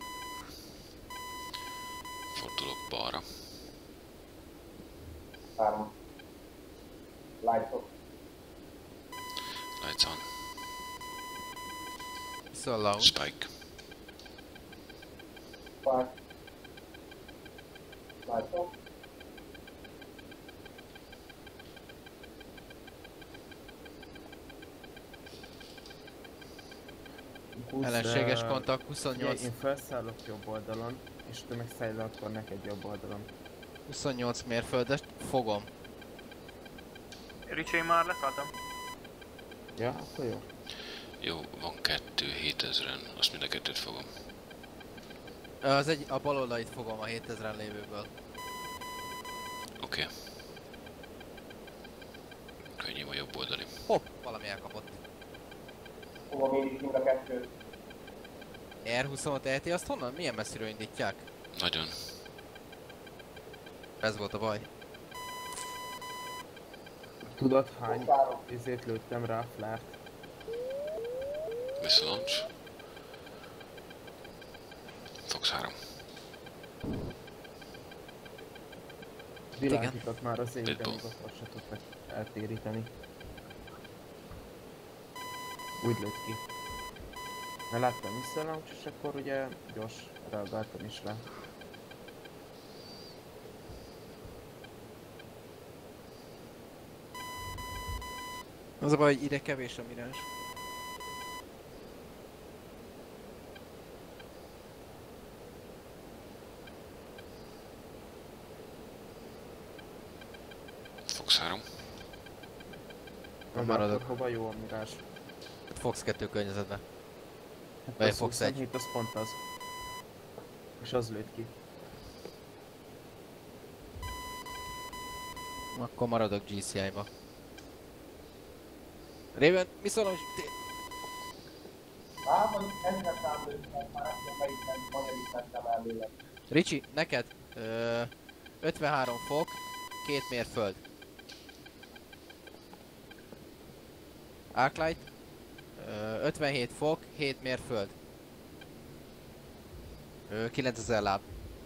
Speaker 5: Fordulok balra.
Speaker 3: Három. Lights off.
Speaker 5: Lights on.
Speaker 4: So loud.
Speaker 5: Spike.
Speaker 3: Five. Lights off.
Speaker 1: húsz,
Speaker 4: Ellenséges
Speaker 1: eh,
Speaker 4: kontakt,
Speaker 1: Ugye,
Speaker 4: huszonnyolc.
Speaker 1: én felszállok jobb oldalon, és te meg szállj le akkor neked jobb oldalon.
Speaker 4: huszonnyolc mérföldes, fogom.
Speaker 2: Ricsi, én már leszálltam.
Speaker 1: Ja, akkor jó.
Speaker 5: Jó, van kettő hétezren, azt mind a kettőt fogom.
Speaker 4: Az egy, a bal oldalt fogom a hétezren lévőből.
Speaker 5: Oké. Okay. Könnyű a jobb oldali.
Speaker 4: Hopp, valami elkapott.
Speaker 3: Fogom én is mind a kettőt.
Speaker 4: er huszonöt E T, azt honnan? Milyen messziről indítják?
Speaker 5: Nagyon.
Speaker 4: Ez volt a baj.
Speaker 1: Tudod hány
Speaker 3: Három.
Speaker 1: izét lőttem rá a flárt?
Speaker 5: Visszalaunch. Fox három.
Speaker 1: Világított már az égre,
Speaker 5: Pitbull.
Speaker 1: még ott se tudtak eltéríteni. Úgy lőtt ki. Mert láttam visszalaunch, és akkor ugye gyors reagáltam is rá.
Speaker 4: Az a baj, hogy ide kevés a mirázs.
Speaker 5: Fox három.
Speaker 1: Na
Speaker 4: maradok.
Speaker 1: akkor hova jó a mirázs?
Speaker 4: Fox kettő környezetben.
Speaker 1: Hát
Speaker 4: Vagy
Speaker 1: az
Speaker 4: Fox egy.
Speaker 1: huszonhét, az pont az. És az lőtt ki.
Speaker 4: Akkor maradok G C I-ba. Raven, mi szólom, hogy ti-
Speaker 3: Hát, mondjuk ezzel számlőztem, már nem tudom melyik ment, magyarik mentem előle.
Speaker 4: Ricsi, neked ö, ötvenhárom fok, két mérföld. Arclight, ö, ötvenhét fok, hét mérföld. Ö, kilencezer láb.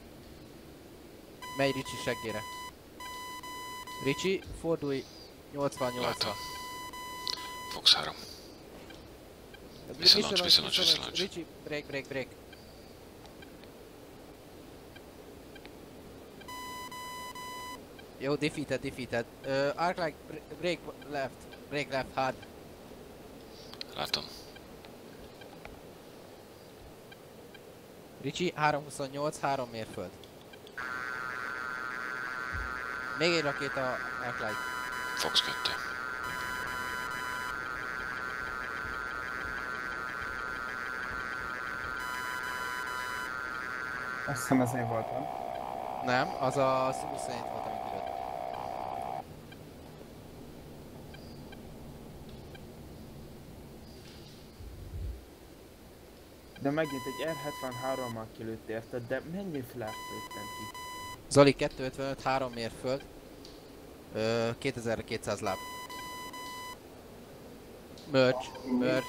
Speaker 4: Menj Ricsi seggére. Ricsi, fordulj nyolcvannyolcra.
Speaker 5: Látom. Fox három. Visszalaunch, visszalaunch, visszalaunch.
Speaker 4: Ricsi, break, break, break. Jó, defeated, defeated. Uh, Arclight, br- break left, break left hard.
Speaker 5: Látom.
Speaker 4: Ricsi, háromszázhuszonnyolc, három mérföld. Még egy rakéta, Arclight.
Speaker 5: Fox kettő.
Speaker 1: Azt hiszem ez én voltam.
Speaker 4: Nem, az a huszonhét volt, amit lőtt.
Speaker 1: De megint egy R hetvenhárommal kilőtt érted, de mennyi flárt lőttem ki?
Speaker 4: Zoli kettőszázötvenöt, három mérföld. Ö, kétezer-kétszáz láb. Merge, merge.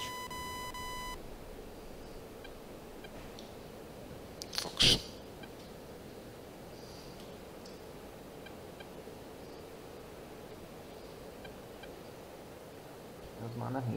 Speaker 5: Fox.
Speaker 1: Ez már nehéz.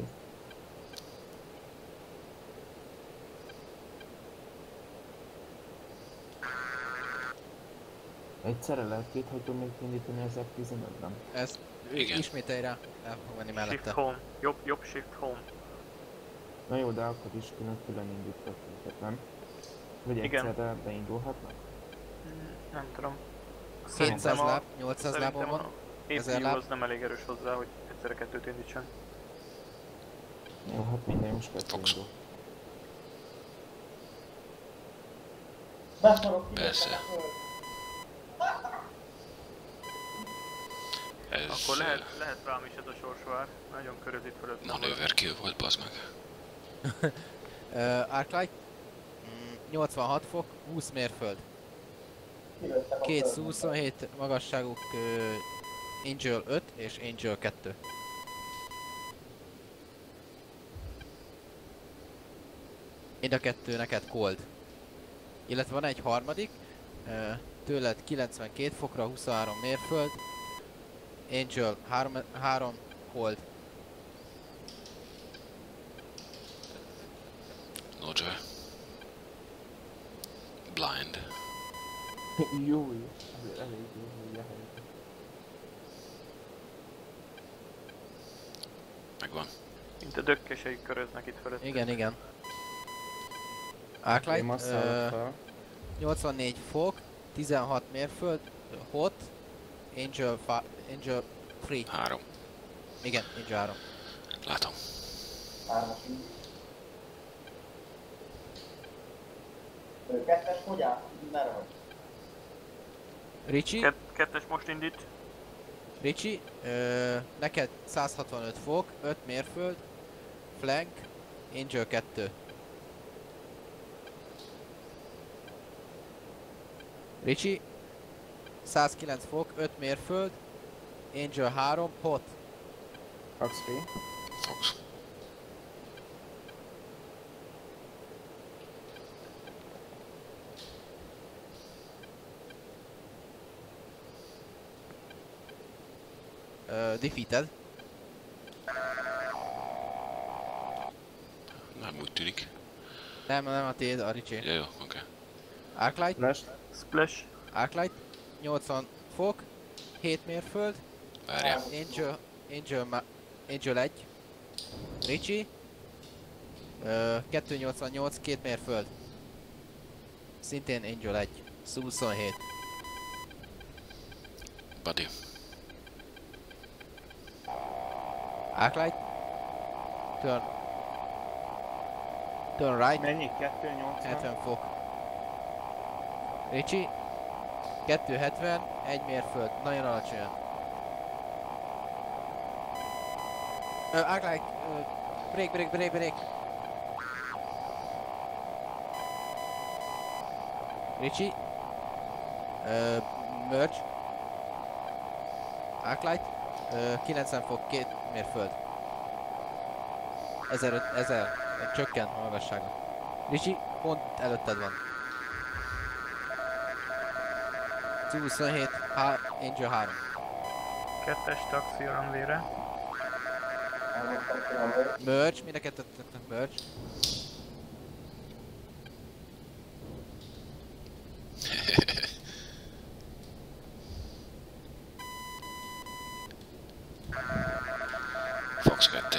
Speaker 1: Egyszerre lehet két hajtón még indítani az F tizenötben?
Speaker 4: Ez
Speaker 5: Igen.
Speaker 4: ismételj rá, el fog menni
Speaker 2: Shift
Speaker 4: mellette.
Speaker 2: home. Jobb, jobb shift home.
Speaker 1: Na jó, de akkor is külön-külön indított őket, nem? Vagy
Speaker 2: Igen.
Speaker 1: egyszerre beindulhatnak?
Speaker 2: Mm, Nem tudom.
Speaker 4: kétszáz
Speaker 2: a-
Speaker 4: láb, nyolcszáz lábon
Speaker 2: Szerintem
Speaker 4: van.
Speaker 2: a
Speaker 4: ezer
Speaker 2: á pé u
Speaker 4: láb.
Speaker 2: az nem elég erős hozzá, hogy egyszerre kettőt indítson.
Speaker 1: Jó, hát minden most kettő
Speaker 5: Fox.
Speaker 1: indul.
Speaker 3: Beszarok ki,
Speaker 5: Persze.
Speaker 3: a föld.
Speaker 5: Ez
Speaker 2: Akkor lehet, lehet rám is ez a sorsvár. Nagyon körözik fölött.
Speaker 5: manőver kill volt, bazd meg.
Speaker 4: Uh, Arclight. Mm, nyolcvanhat fok, húsz mérföld.
Speaker 3: Kilőttek a
Speaker 4: Két
Speaker 3: földbe.
Speaker 4: huszonhét magasságuk ö, Angel öt és Angel kettő. Mind a kettő neked cold. Illetve van egy harmadik, ö, tőled kilencvenkét fokra, huszonhárom mérföld. Angel három cold.
Speaker 5: No joy. Blind.
Speaker 1: Jó, jó. Azért elég jó, hogy lehet.
Speaker 5: Megvan.
Speaker 2: Mint a dökkesei köröznek itt fölött.
Speaker 4: Igen, igen.
Speaker 1: Én
Speaker 4: Arclight,
Speaker 1: masszálok
Speaker 4: ö,
Speaker 1: fel.
Speaker 4: nyolcvannégy fok, tizenhat mérföld, hot, Angel, fa, Angel három.
Speaker 5: Három.
Speaker 4: Igen, Angel három.
Speaker 5: Látom.
Speaker 3: Hármas így. Ö, Kettes hogy áll? Merre vagy?
Speaker 4: Ricsi,
Speaker 2: Kett, kettes most indít.
Speaker 4: Ricsi, ö, neked száz hatvanöt fok, öt mérföld, flank, Angel kettő. Ricsi, száz kilenc fok, öt mérföld, Angel három, hot.
Speaker 1: Max free.
Speaker 5: Fox.
Speaker 4: Ö, defeated.
Speaker 5: Nem úgy tűnik.
Speaker 4: Nem, nem a tiéd, a Ricsi.
Speaker 5: Ja, jó, oké. Okay.
Speaker 4: Arclight,
Speaker 1: Flash.
Speaker 2: Splash.
Speaker 4: Arclight, nyolcvan fok, hét mérföld,
Speaker 5: Várjál.
Speaker 4: Angel, Angel, ma, Angel egy, Ricsi, ö, kettőszáznyolcvannyolc, két mérföld. Szintén Angel egy, huszonhét.
Speaker 5: Buddy.
Speaker 4: Arclight, turn, turn right,
Speaker 1: Mennyi? kettő nyolcvan?
Speaker 4: hetven fok. Ricsi, kettőszázhetven, egy mérföld, nagyon alacsonyan. Ö, Arclight, ö, break, break, break, break. Ricsi, ö, merge. Arclight, ö, kilencven fok, két mérföld. ezer, ezer, csökkent a magassága. Ricsi, pont előtted van. huszonhét, há, Angel három.
Speaker 2: Kettes taxi a runway-re.
Speaker 3: Elmondtam különböző.
Speaker 4: Merge, mind a kettőtöknek merge.
Speaker 5: Fox kettő.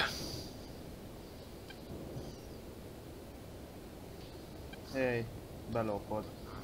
Speaker 1: Éj, belópod.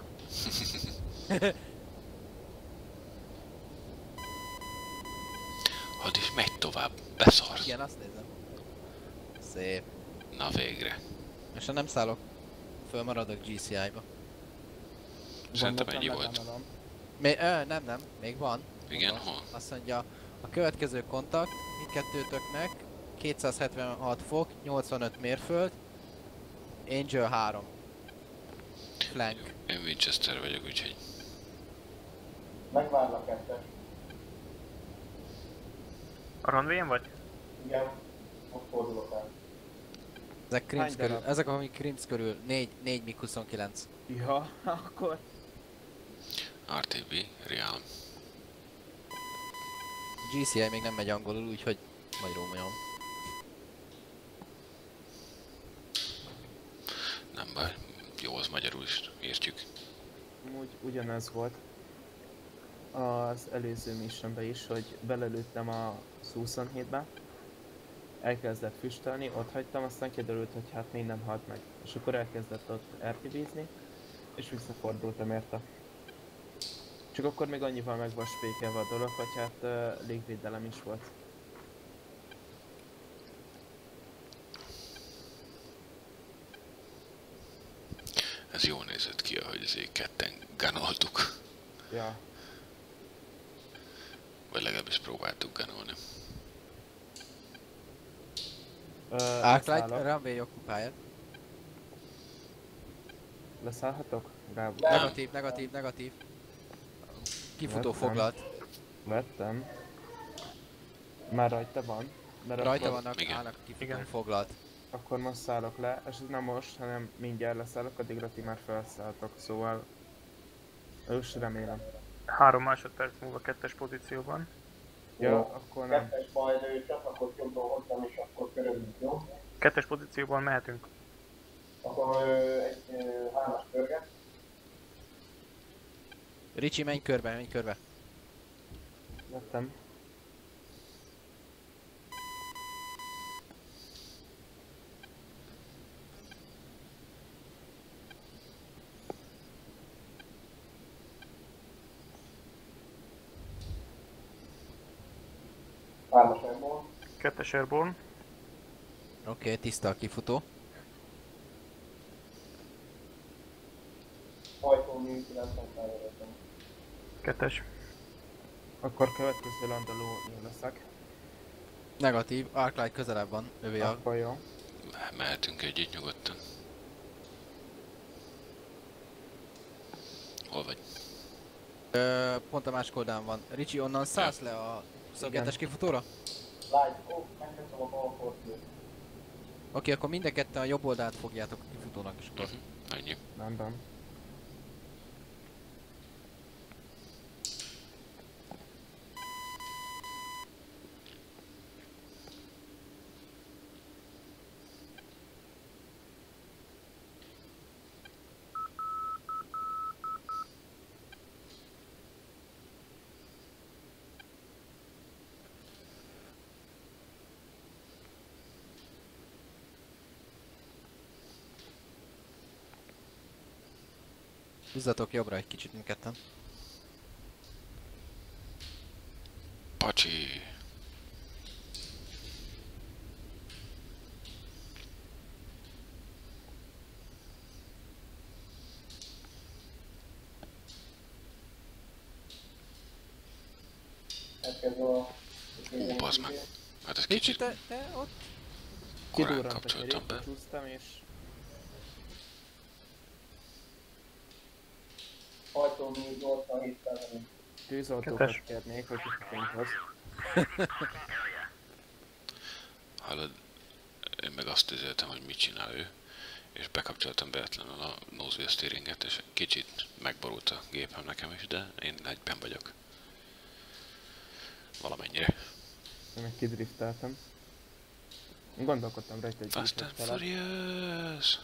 Speaker 5: Hadd is megy tovább. Beszarsz.
Speaker 4: Igen, azt nézem. Szép.
Speaker 5: Na végre.
Speaker 4: És ha nem szállok, fölmaradok gé cé í-ba.
Speaker 5: Szerintem
Speaker 1: Gondot
Speaker 5: ennyi
Speaker 1: nem
Speaker 5: volt.
Speaker 1: legemelem.
Speaker 4: Még, ö, nem, nem, még van.
Speaker 5: Igen,
Speaker 4: Mondom.
Speaker 5: hol?
Speaker 4: Azt mondja, a következő kontakt mindkettőtöknek kétszázhetvenhat fok, nyolcvanöt mérföld, Angel három. Flank.
Speaker 5: Én Winchester vagyok, úgyhogy...
Speaker 3: Megvárlak kettes.
Speaker 2: A runway-en vagy?
Speaker 3: Igen. Most fordulok el.
Speaker 4: Ezek Krims
Speaker 1: Hány
Speaker 4: körül,
Speaker 1: darab?
Speaker 4: ezek a Krims körül, négy, négy mig huszonkilenc.
Speaker 1: Ja, akkor...
Speaker 5: er té bé, Realm.
Speaker 4: gé cé í még nem megy angolul, úgyhogy magyarul mondjam.
Speaker 5: Nem baj. Jó, az magyarul is értjük.
Speaker 1: Amúgy ugyanez volt az előző missionben is, hogy belelőttem a huszonhétbe, elkezdett füstölni, ott hagytam, aztán kiderült, hogy hát még nem halt meg. És akkor elkezdett ott er té bé-zni, és visszafordultam érte. Csak akkor még annyival meg volt spékelve a dolog, hogy hát uh, légvédelem is volt.
Speaker 5: Ez jól nézett ki, ahogy azért ketten ganoltuk.
Speaker 1: Ja.
Speaker 5: Vagy legalábbis próbáltuk ganolni.
Speaker 1: Uh,
Speaker 4: Arclight, runway occupied.
Speaker 1: Leszállhatok? Gábor?
Speaker 3: Nem.
Speaker 4: Negatív, negatív, negatív. Kifutó
Speaker 1: Vettem.
Speaker 4: foglalt.
Speaker 1: Vettem. Már rajta van. Mert
Speaker 4: Rajta
Speaker 1: akkor,
Speaker 4: vannak,
Speaker 5: igen.
Speaker 4: állnak kifutó
Speaker 2: Igen.
Speaker 4: foglalt.
Speaker 1: akkor most szállok le, és ez nem most, hanem mindjárt leszállok, addigra ti már felszálltok, szóval... Ős remélem.
Speaker 2: Három másodperc múlva kettes pozícióban.
Speaker 1: Ja,
Speaker 3: Jó.
Speaker 1: akkor nem.
Speaker 3: Kettes majd ő csatlakoz jobbról hozzám, és akkor körülünk, jó?
Speaker 2: Kettes pozícióban mehetünk.
Speaker 3: Akkor ö, egy ö, hármas körget.
Speaker 4: Ricsi, menj körbe, menj körbe.
Speaker 1: Vettem.
Speaker 3: Hármas airborne.
Speaker 2: Kettes airborne.
Speaker 4: Oké, okay, tiszta a kifutó.
Speaker 3: Ajtó négy kilencvenöt.
Speaker 2: Kettes.
Speaker 1: Akkor következő landoló én leszek.
Speaker 4: Negatív, Arclight közelebb van, övé a...
Speaker 1: Akkor jó.
Speaker 5: Mehetünk együtt nyugodtan. Hol vagy?
Speaker 4: Ö, pont a másik oldalán van. Ricsi, onnan szállsz le a huszonkettes kifutóra?
Speaker 3: Light, ó, megköszönöm a balfortűt.
Speaker 4: Oké, okay, akkor mind a ketten a jobb oldalt fogjátok a kifutónak, és akkor...
Speaker 5: Uh-huh. Ennyi.
Speaker 1: Rendben.
Speaker 4: Húzzatok jobbra egy kicsit mindketten.
Speaker 5: Pacsi!
Speaker 3: Ez kezdve a...
Speaker 5: Ó, bazd meg. Hát ez
Speaker 4: Ricsi,
Speaker 5: kicsit
Speaker 4: te, te ott?
Speaker 5: korán
Speaker 1: Kidurrantok egy
Speaker 5: kapcsoltam be.
Speaker 1: részt, csúsztam és...
Speaker 3: Ajtó négy nyolcvanhét százalék.
Speaker 1: Tűzoltókat
Speaker 2: Kettes.
Speaker 1: kérnék, hogy kifutnénkhoz.
Speaker 5: Hallod, én meg azt üzeltem, hogy mit csinál ő, és bekapcsoltam véletlenül a nose steeringet, és kicsit megborult a gépem nekem is, de én egyben vagyok. Valamennyire.
Speaker 1: Én meg kidrifteltem. Gondolkodtam rajta egy
Speaker 5: Fast and
Speaker 1: kicsit felett.
Speaker 5: Furious!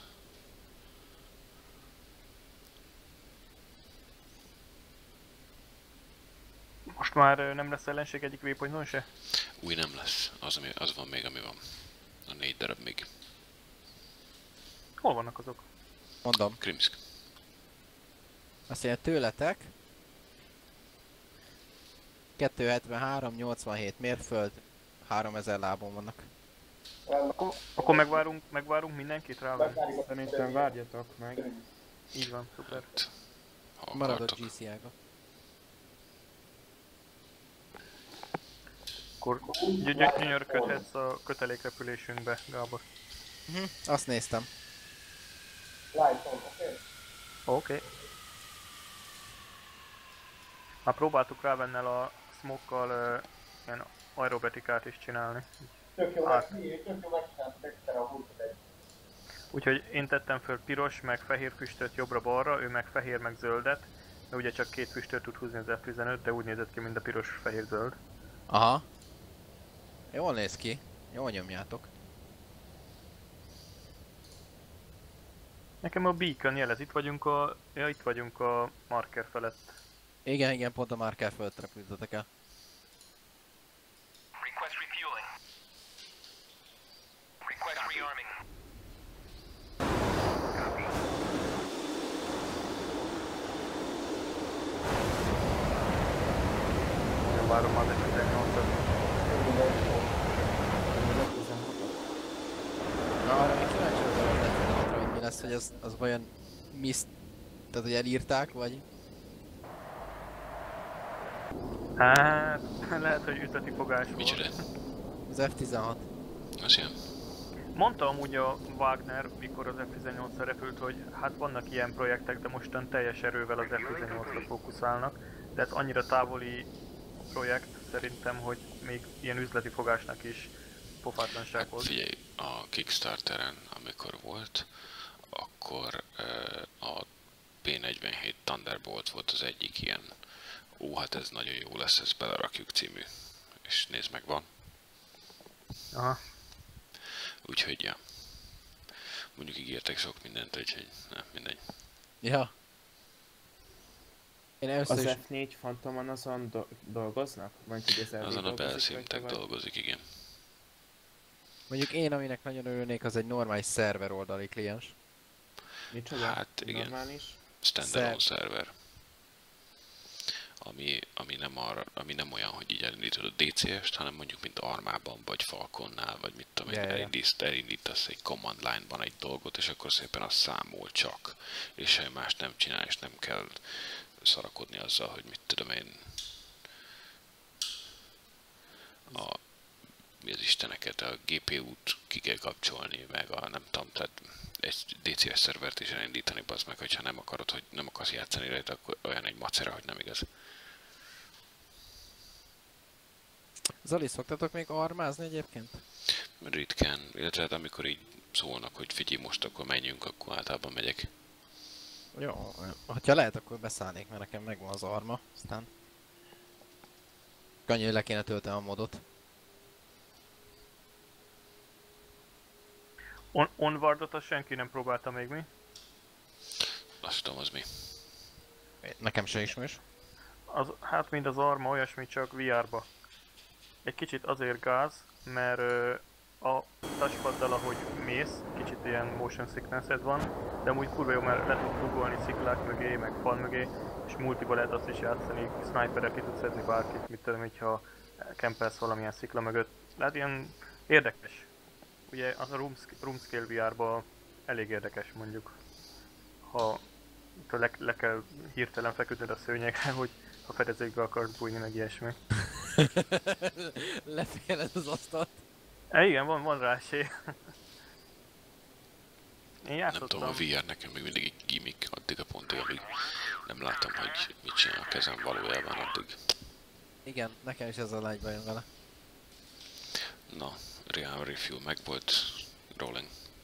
Speaker 2: Most már ö, nem lesz ellenség egyik waypointon se?
Speaker 5: Új nem lesz, az, ami, az van még, ami van. A négy darab még.
Speaker 2: Hol vannak azok?
Speaker 4: Mondom.
Speaker 5: Krimsk.
Speaker 4: Azt mondja, tőletek... kettőszázhetvenhárom, nyolcvanhét mérföld, háromezer lábon vannak.
Speaker 2: Akkor, akkor megvárunk, megvárunk mindenkit rá? vagy?
Speaker 1: Szerintem várjatok meg.
Speaker 2: Így van, szuper.
Speaker 5: Ha
Speaker 4: Maradok
Speaker 5: akartok.
Speaker 4: gé cé á-ga.
Speaker 2: Akkor gy- gy- gyönyörködhetsz a kötelékrepülésünkbe, Gábor.
Speaker 4: Uh-huh. Azt néztem.
Speaker 3: Light on, oké? Okay?
Speaker 2: Oké. Okay. Már próbáltuk rávennel a smoke-kal uh, ilyen aerobetikát is csinálni.
Speaker 3: Tök jó,
Speaker 2: Hát.
Speaker 3: meg, tök jó megcsináltuk egyszer a húszadegy.
Speaker 2: Úgyhogy én tettem föl piros, meg fehér füstöt jobbra-balra, ő meg fehér, meg zöldet. De ugye csak két füstöt tud húzni az ef tizenöt, de úgy nézett ki, mint a piros-fehér-zöld.
Speaker 4: Aha. Jól néz ki. Jól nyomjátok.
Speaker 2: Nekem a beacon jelez, itt vagyunk a... Ja, itt vagyunk a marker felett.
Speaker 4: Igen, igen, pont a marker fölött repültetek el.
Speaker 6: Request refueling. Request rearming. Copy.
Speaker 2: Nagyon várom már a tizennyolcat.
Speaker 4: Na, arra még kíváncsi vagyok a tizenhatra, hogy mi lesz, hogy az, az vajon miss... Tehát, hogy elírták, vagy...
Speaker 2: Hát, lehet, hogy üzleti fogás volt.
Speaker 5: Micsoda?
Speaker 4: Az ef tizenhat.
Speaker 5: Az ilyen.
Speaker 2: Mondta amúgy a Wagner, mikor az F tizennyolcra repült, hogy hát vannak ilyen projektek, de mostan teljes erővel az F tizennyolcra fókuszálnak. De ez annyira távoli projekt szerintem, hogy még ilyen üzleti fogásnak is pofátlanság
Speaker 5: Hát
Speaker 2: volt.
Speaker 5: figyelj, a Kickstarteren, amikor volt, akkor uh, a P negyvenhét Thunderbolt volt az egyik ilyen, ó, hát ez nagyon jó lesz, ezt belerakjuk című. És nézd meg, van.
Speaker 2: Aha.
Speaker 5: Úgyhogy, ja. Mondjuk ígértek sok mindent, úgyhogy nem, mindegy.
Speaker 4: Ja. Én először
Speaker 1: Az
Speaker 4: is...
Speaker 1: F négy Phantomon azon do- dolgoznak? Vagy hogy ez
Speaker 5: Azon a
Speaker 1: dolgozik
Speaker 5: Belszimtek
Speaker 1: rajta, vagy-
Speaker 5: dolgozik, igen.
Speaker 4: Mondjuk én, aminek nagyon örülnék, az egy normális szerver oldali kliens.
Speaker 1: Micsoda?
Speaker 5: Hát, igen.
Speaker 1: Normális?
Speaker 5: Standalone
Speaker 4: Szer-
Speaker 5: szerver. Ami, ami, nem arra, ami nem olyan, hogy így elindítod a dé cé est, hanem mondjuk mint Armában, vagy Falconnál, vagy mit tudom én,
Speaker 4: Ja, ja, ja.
Speaker 5: elindítasz, elindítasz egy command line-ban egy dolgot, és akkor szépen az számol csak. És semmi más nem csinál, és nem kell szarakodni azzal, hogy mit tudom én, a, mi az isteneket, a gé pé út ki kell kapcsolni, meg a nem tudom, tehát egy dé cé es szervert is elindítani, bazd meg, hogyha nem akarod, hogy nem akarsz játszani rajta, akkor olyan egy macera, hogy nem igaz.
Speaker 4: Zali, szoktatok még armázni egyébként?
Speaker 5: Ritkán, illetve hát amikor így szólnak, hogy figyelj most, akkor menjünk, akkor általában megyek.
Speaker 4: Jó, ha lehet, akkor beszállnék, mert nekem megvan az arma, aztán... Annyi, hogy le kéne tölteni a modot.
Speaker 2: On- Onwardot azt senki nem próbálta még, mi?
Speaker 5: Azt tudom, az mi.
Speaker 4: Nekem se ismerős.
Speaker 2: Az, hát mind az Arma, olyasmi, csak vé er-ba. Egy kicsit azért gáz, mert ö, a touchpaddal, ahogy mész, kicsit ilyen motion sicknessed van, de amúgy kurva jó, mert le tudsz dugolni sziklák mögé, meg fal mögé, és multiba lehet azt is játszani, sniperrel ki tudsz szedni bárkit, mit tudom, hogyha kempelsz valamilyen szikla mögött. Lehet ilyen érdekes. Ugye az a room, room scale vé er-ba elég érdekes mondjuk, ha le, le kell hirtelen feküdnöd a szőnyegre, hogy ha fedezékbe akarsz bújni, meg ilyesmi.
Speaker 4: Leféled az asztalt.
Speaker 2: E, igen, van, van rá esély. Én
Speaker 5: Nem
Speaker 2: játszottam.
Speaker 5: tudom, a vé er nekem még mindig egy gimmick, addig a pontig, amíg nem látom, hogy mit csinál a kezem valójában, addig.
Speaker 4: Igen, nekem is ez a lágy bajom vele.
Speaker 5: Na, Real Refuel meg volt, rolling.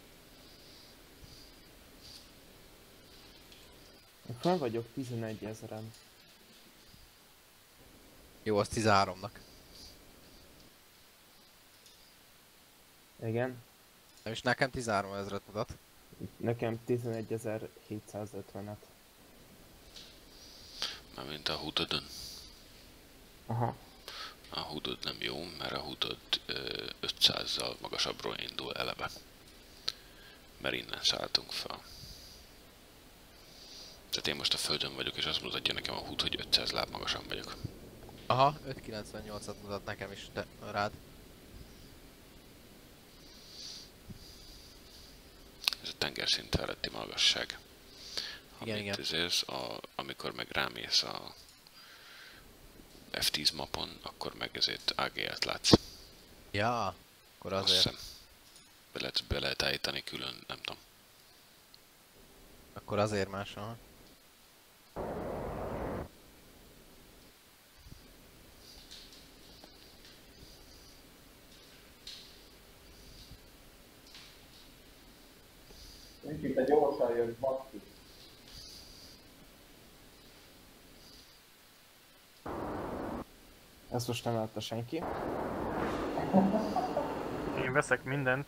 Speaker 1: Én fel vagyok tizenegy ezeren.
Speaker 4: Jó, az tizenháromnak.
Speaker 1: Igen.
Speaker 4: Nem is nekem tizenhárom ezret mutat.
Speaker 1: Nekem tizenegyezer-hétszázötvenet.
Speaker 5: Mármint a hudodon.
Speaker 1: Aha.
Speaker 5: A hudod nem jó, mert a hudod ö, ötszázzal magasabbról indul eleve. Mert innen szálltunk fel. Tehát én most a földön vagyok, és azt mutatja nekem a hud, hogy ötszáz láb magasan vagyok.
Speaker 4: Aha, ötszázkilencvennyolcat mutat nekem is, de rád.
Speaker 5: Ez a tengerszint feletti magasság.
Speaker 4: Igen,
Speaker 5: Amit
Speaker 4: igen.
Speaker 5: ezért, a, amikor meg rámész a ef tíz mapon, akkor meg ezért á gé el-t látsz.
Speaker 4: Ja, akkor
Speaker 5: Azt
Speaker 4: azért.
Speaker 5: hiszem. Be lehet, be lehet állítani külön, nem tudom.
Speaker 4: Akkor azért más, aha.
Speaker 3: Riki, te gyorsan jössz, basszus.
Speaker 1: Ezt most nem látta senki.
Speaker 2: Én veszek mindent.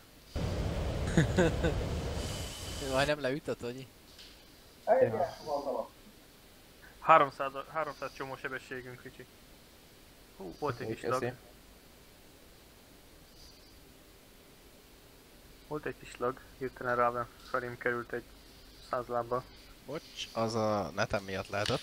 Speaker 4: Majdnem leütött, hogy?
Speaker 3: Egyre van alatt.
Speaker 2: háromszáz, háromszáz csomó sebességünk, Ricsi. Hú, volt egy kis
Speaker 1: Köszi.
Speaker 2: lag. Volt egy kis lag, hirtelen rá felém került egy száz lábbal.
Speaker 4: Bocs, az a netem miatt lehetett.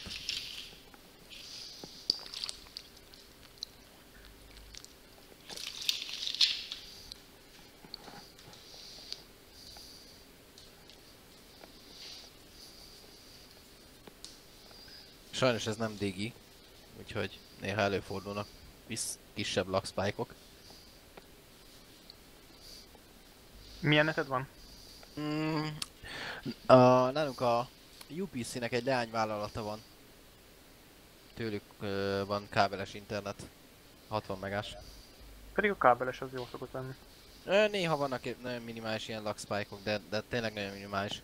Speaker 4: Sajnos ez nem digi, úgyhogy néha előfordulnak visz kisebb lag spike-ok.
Speaker 2: Milyen neted van?
Speaker 4: Mm, a, nálunk a U P C-nek egy leányvállalata van. Tőlük ö, van kábeles internet. hatvan megás.
Speaker 2: Pedig a kábeles az jó szokott lenni.
Speaker 4: Ö, Néha vannak egy- nagyon minimális ilyen lag spike-ok, de, de tényleg nagyon minimális.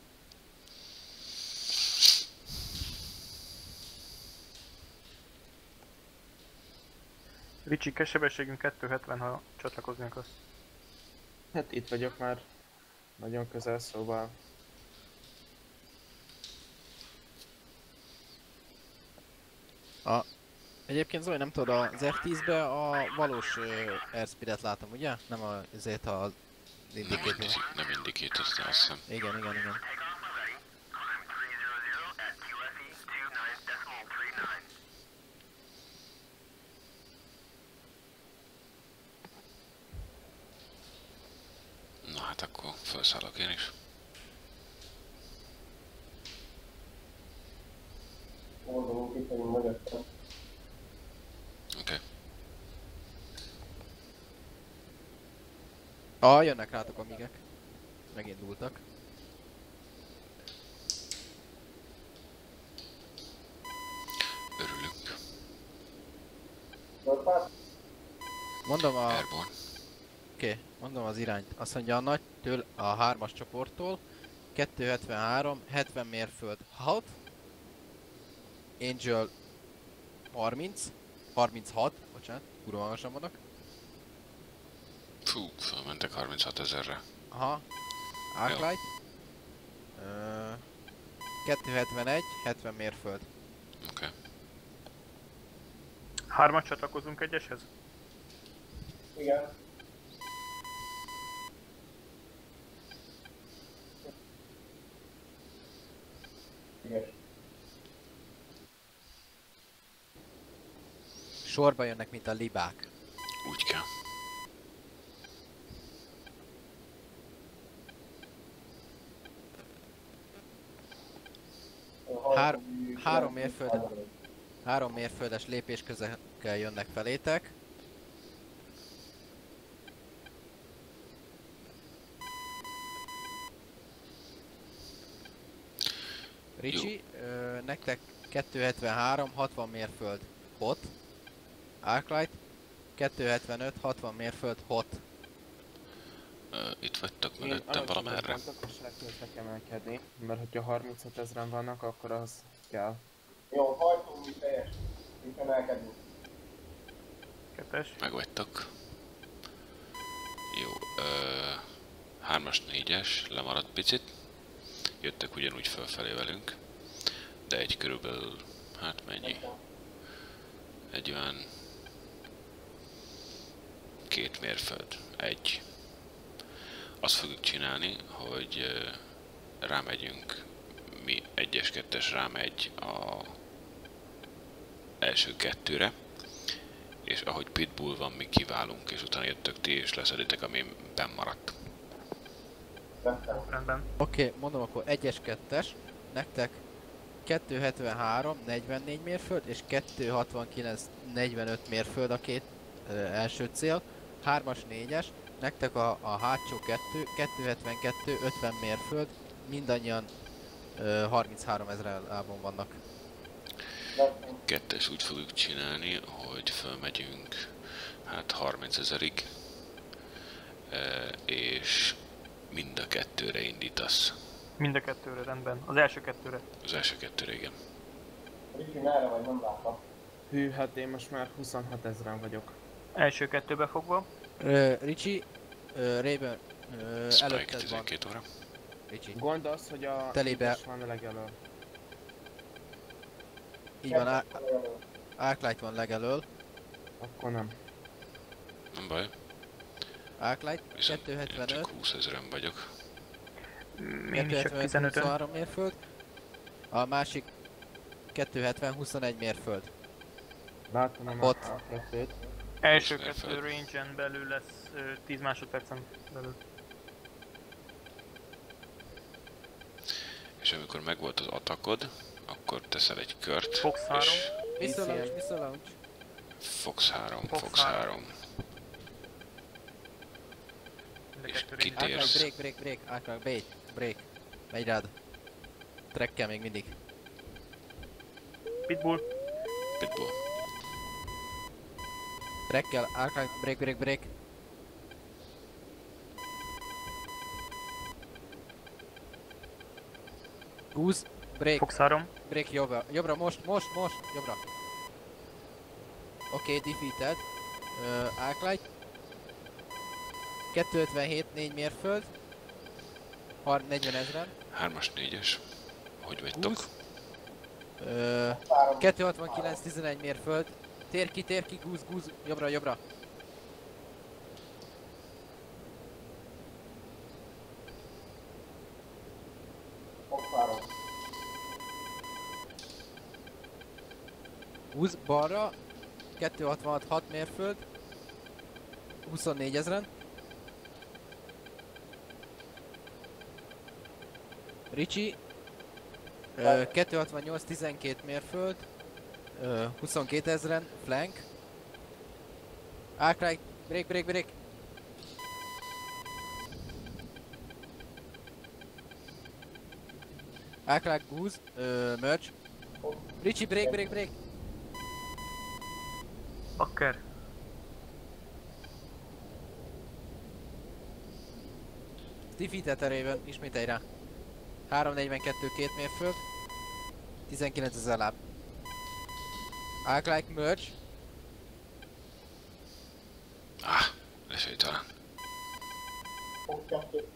Speaker 2: Ricsi, sebességünk kettő hetven, ha csatlakozni akarsz.
Speaker 1: Hát itt vagyok már nagyon közel, szóval
Speaker 4: Egyébként Zoli, nem tudod, az F tízbe a valós ö, airspeed-et látom, ugye? Nem a, azért a
Speaker 5: Nem,
Speaker 4: indicator.
Speaker 5: indi, nem indikét, azt azt hiszem.
Speaker 4: Igen, igen, igen.
Speaker 5: Na hát akkor felszállok én is.
Speaker 3: Oldalunk itt vagyunk mögöttem.
Speaker 5: Oké. Okay.
Speaker 4: Ah, jönnek rátok a migek. Megindultak.
Speaker 5: Örülünk.
Speaker 3: Norpát?
Speaker 4: Mondom a...
Speaker 5: Airborne.
Speaker 4: Oké, okay, mondom az irányt. Azt mondja a nagytől a hármas csoporttól kettőszázhetvenhárom, hetven mérföld hat, Angel harminc, harminchat, bocsánat, kurva magasan vannak.
Speaker 5: Fú, felmentek harminchat ezerre.
Speaker 4: Aha, Arclight. Ö, kettőszázhetvenegy, hetven mérföld.
Speaker 5: Oké. Okay.
Speaker 2: Hármat csatlakozunk egyeshez?
Speaker 3: Igen. Igen.
Speaker 4: Sorba jönnek, mint a libák.
Speaker 5: Úgy kell.
Speaker 4: Hár- három mérföld. Három mérföldes lépés közekkel jönnek felétek. Ricsi, ö, nektek kettőszázhetvenhárom, hatvan mérföld hot. Arclight, kettőszázhetvenöt, hatvan mérföld hot.
Speaker 5: Uh, itt vagytok
Speaker 1: én
Speaker 5: mögöttem valamerre.
Speaker 1: alacsonyabb pontok, és elkezdek emelkedni, mert hogyha harminchat ezren vannak, akkor az kell.
Speaker 3: Jó, hajtunk mi teljes. Itt emelkedünk.
Speaker 2: Kettes.
Speaker 5: Megvagytok. Jó, uh, hármas, négyes, lemaradt picit. Jöttek ugyanúgy fölfelé velünk. De egy körülbelül, hát mennyi? Egy olyan... Két mérföld. Egy. Azt fogjuk csinálni, hogy uh, rámegyünk, mi egyes, kettes rámegy a első kettőre, és ahogy pitbull van, mi kiválunk, és utána jöttök ti, és leszeditek, ami benn maradt.
Speaker 3: Vettem.
Speaker 2: Rendben.
Speaker 4: Oké, okay, mondom akkor egyes, kettes. Nektek kettőszázhetvenhárom, negyvennégy mérföld és kettőszázhatvankilenc, negyvenöt mérföld a két ö, első cél. hármas, négyes. Nektek a, a hátsó kettő, kettőszázhetvenkettő, ötven mérföld. Mindannyian ö, harminchárom ezer lábon vannak.
Speaker 3: Vettem.
Speaker 5: Kettes úgy fogjuk csinálni, hogy fölmegyünk hát harminc ezerig, és mind a kettőre indítasz.
Speaker 2: Mind a kettőre, rendben. Az első kettőre.
Speaker 5: Az első kettőre, igen.
Speaker 3: Ricsi, merre vagy? Nem láttam.
Speaker 1: Hű, hát én most már huszonhat ezren vagyok.
Speaker 2: Első kettőbe fogva.
Speaker 4: Ö, Ricsi, ö, Raven, ö,
Speaker 5: Spike
Speaker 4: előtted van.
Speaker 5: tizenkét óra.
Speaker 4: Ricsi.
Speaker 1: Gond az, hogy a
Speaker 4: Telébe-
Speaker 1: tízes van a legelől.
Speaker 4: Így van, Ar- Arclight van legelől.
Speaker 1: Akkor nem.
Speaker 5: Nem baj,
Speaker 4: Arclight,
Speaker 5: viszont én csak
Speaker 4: kettőszázhetvenöt,
Speaker 5: húsz ezeren vagyok.
Speaker 2: Mm, Én is csak
Speaker 4: kettőszázhetvenöt,
Speaker 2: tizenötön.
Speaker 4: huszonhárom mérföld. A másik kettőszázhetven, huszonegy mérföld.
Speaker 1: Látom a
Speaker 4: Ott.
Speaker 1: a kettőt.
Speaker 2: Első
Speaker 5: Most
Speaker 2: kettő
Speaker 5: elföld.
Speaker 2: range-en belül lesz ö, tíz másodpercen belül.
Speaker 5: És amikor megvolt az atakod, akkor teszel egy kört,
Speaker 2: Fox három.
Speaker 5: és
Speaker 4: Missile
Speaker 1: Easy.
Speaker 4: launch, missile launch.
Speaker 5: Fox három,
Speaker 2: Fox
Speaker 5: Fox
Speaker 2: három.
Speaker 5: három,
Speaker 2: Mind a
Speaker 5: és
Speaker 2: kettőre
Speaker 5: Kit
Speaker 2: indítottam.
Speaker 5: érsz?
Speaker 4: Arclight, break, break, break, Arclight, bait, break. Megy rád. Trekkel még mindig.
Speaker 2: Pitbull.
Speaker 5: Pitbull.
Speaker 4: Trekkel, Arclight, break, break, break. Goose, break,
Speaker 2: Fox három.
Speaker 4: break jobbra, jobbra, most, most, most, jobbra. Oké, okay, defeated. Uh, Arclight. kettőszázötvenhét, négy mérföld. Har- negyven ezren.
Speaker 5: hármas, négyes. Hogy vagytok?
Speaker 4: Goose. Uh, kettőszázhatvankilenc, tizenegy mérföld. Tér ki, tér ki, Goose, Goose, jobbra, jobbra.
Speaker 3: Fogszárom.
Speaker 4: Goose, balra. kettőszázhatvanhat, hat mérföld. huszonnégy ezren. Ricsi. Uh, kettőszázhatvannyolc, tizenkét mérföld. Uh, huszonkettő ezren, flank. Arclight, break, break, break. Arclight, Goose, uh, merge. Ricci, break, break, break.
Speaker 2: Bakker.
Speaker 4: Defeated a Raven, ismételj rá. háromszáznegyvenkettő, két mérföld. tizenkilenc ezer láb. Arclight, merge.
Speaker 5: Ah, esélytelen.
Speaker 3: Fog kettő.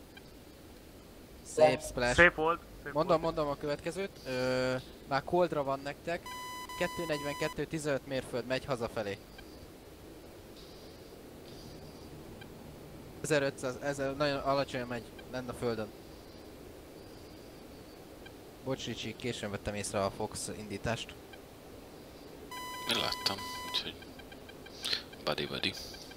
Speaker 4: Szép splash.
Speaker 2: Szép volt. Szép
Speaker 4: Mondom,
Speaker 2: volt.
Speaker 4: mondom a következőt. Ö, már coldra van nektek. kettőszáznegyvenkettő, tizenöt mérföld, megy hazafelé. ezerötszáz, ez nagyon alacsony megy, lenne a földön. Bocs Ricsi, későn vettem észre a Fox indítást.
Speaker 5: Én láttam, úgyhogy... Buddy, buddy.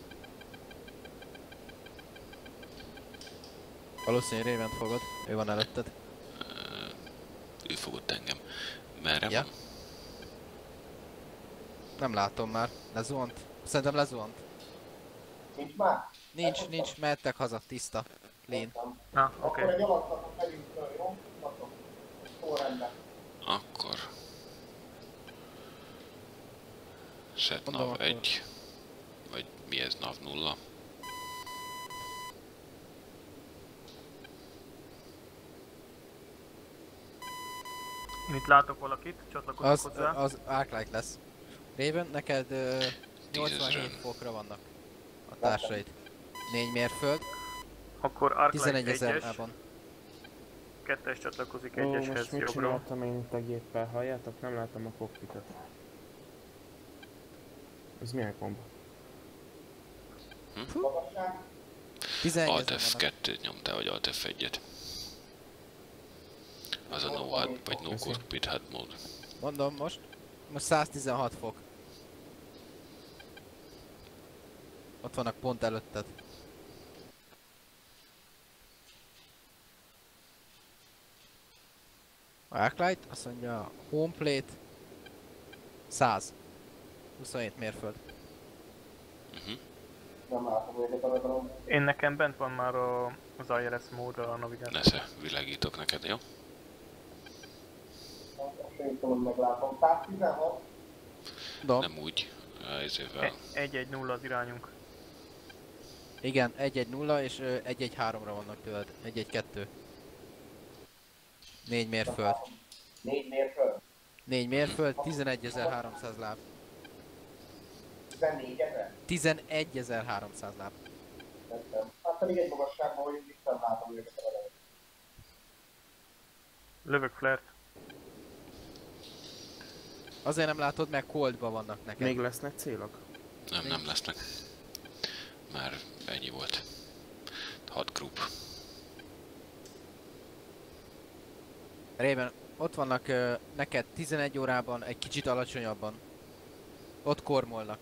Speaker 4: Valószínűleg Raven fogod, ő van előtted.
Speaker 5: Ő fogott engem. Merre
Speaker 4: Ja.
Speaker 5: van?
Speaker 4: Nem látom már, lezuhant. Szerintem lezuhant.
Speaker 3: Nincs már?
Speaker 4: Nincs, nincs, mehettek haza, tiszta. Clean.
Speaker 2: Na, oké.
Speaker 3: Akkor egy alattatot megyünk föl, jó? Tudhatok. Sorrendben.
Speaker 5: Akkor... Set
Speaker 4: Mondom,
Speaker 5: nav
Speaker 4: akkor-
Speaker 5: egy. Vagy mi ez, nav nulla.
Speaker 2: Mit látok valakit? Csatlakozok
Speaker 4: Az,
Speaker 2: hozzá.
Speaker 4: az Arclight lesz. Raven, neked ö, nyolcvanhét
Speaker 5: tízezren.
Speaker 4: fokra vannak a társaid. négy mérföld,
Speaker 2: Akkor Arclight
Speaker 4: tizenegy
Speaker 2: egyes.
Speaker 4: ezerában.
Speaker 2: Kettes csatlakozik
Speaker 1: Ó,
Speaker 2: egyeshez
Speaker 1: most mit
Speaker 2: jobbra.
Speaker 1: csináltam én itt a géppel? Halljátok? Nem látom a kokpitot. Ez milyen kombo?
Speaker 3: Magasság.
Speaker 4: tizenegy
Speaker 5: Alt
Speaker 4: ezer
Speaker 5: F
Speaker 4: vannak.
Speaker 5: kettőt nyomtál, vagy Alt F egyet. Az a no hard, vagy no
Speaker 1: Köszi.
Speaker 5: cockpit hard mód.
Speaker 4: Mondom most. Most száztizenhat fok. Ott vannak pont előtted. Arclight azt mondja home plate száz. huszonhét mérföld.
Speaker 5: Uh-huh.
Speaker 3: Nem látom őket a webron.
Speaker 2: Én nekem bent van már a, az I R S mód a navigáció.
Speaker 5: Nesze, világítok neked, jó?
Speaker 3: Azt én tudom, meglátom. száztizenhat.
Speaker 4: Dom.
Speaker 5: Nem úgy, ezével.
Speaker 2: egy egy nulla az irányunk.
Speaker 4: Igen, egy egy nulla és ö, egy egy háromra vannak tőled. egy egy kettő. négy mérföld.
Speaker 3: négy mérföld.
Speaker 4: négy mérföld, tizenegyezer-háromszáz láb.
Speaker 3: tizennégy ezer.
Speaker 4: tizenegyezer-háromszáz láb.
Speaker 3: Tettem. Hát pedig egy magasságban vagyunk, itt nem látom őket a webron.
Speaker 2: Lövök flare-t.
Speaker 4: Azért nem látod, mert coldba vannak neked.
Speaker 1: Még lesznek célok?
Speaker 5: Nem, nem lesznek. Már ennyi volt. hat group.
Speaker 4: Raven, ott vannak ö, neked tizenegy órában, egy kicsit alacsonyabban. Ott kormolnak.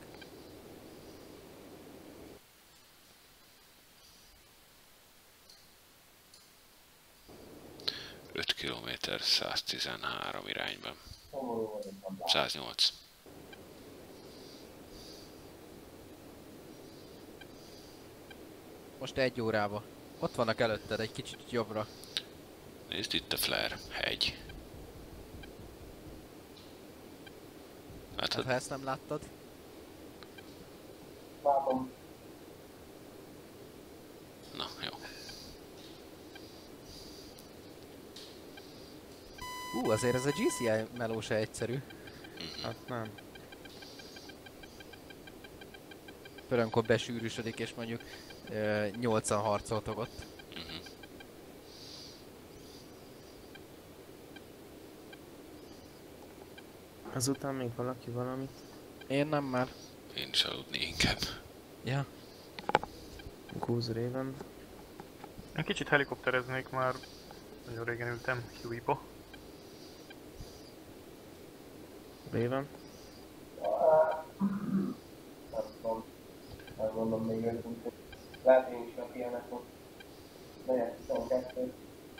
Speaker 5: öt kilométer, száztizenhárom irányban.
Speaker 3: Szomorú vagyok, nem látom.
Speaker 5: száznyolc.
Speaker 4: Most most egy órába. Ott vannak előtted, egy kicsit jobbra.
Speaker 5: Nézd itt a flare, hegy.
Speaker 4: Hát
Speaker 5: Látod?
Speaker 4: ha ezt nem láttad.
Speaker 3: Látom.
Speaker 5: Na, jó.
Speaker 4: Ú, azért ez a gé cé i meló se egyszerű.
Speaker 1: Hát nem.
Speaker 4: Főleg amikor besűrűsödik és mondjuk ö, nyolcan harcoltok ott.
Speaker 5: Uh-huh.
Speaker 1: Azután még valaki valamit?
Speaker 4: Én nem már.
Speaker 5: Én is aludni inkább.
Speaker 4: Ja.
Speaker 1: Goose Raven.
Speaker 2: Én kicsit helikoptereznék, már nagyon régen ültem Huey-ba.
Speaker 1: Raven.
Speaker 3: Nem tudom. Megmondom még őszintén. Lehet én is megilyenek most. negyven tizenkettő.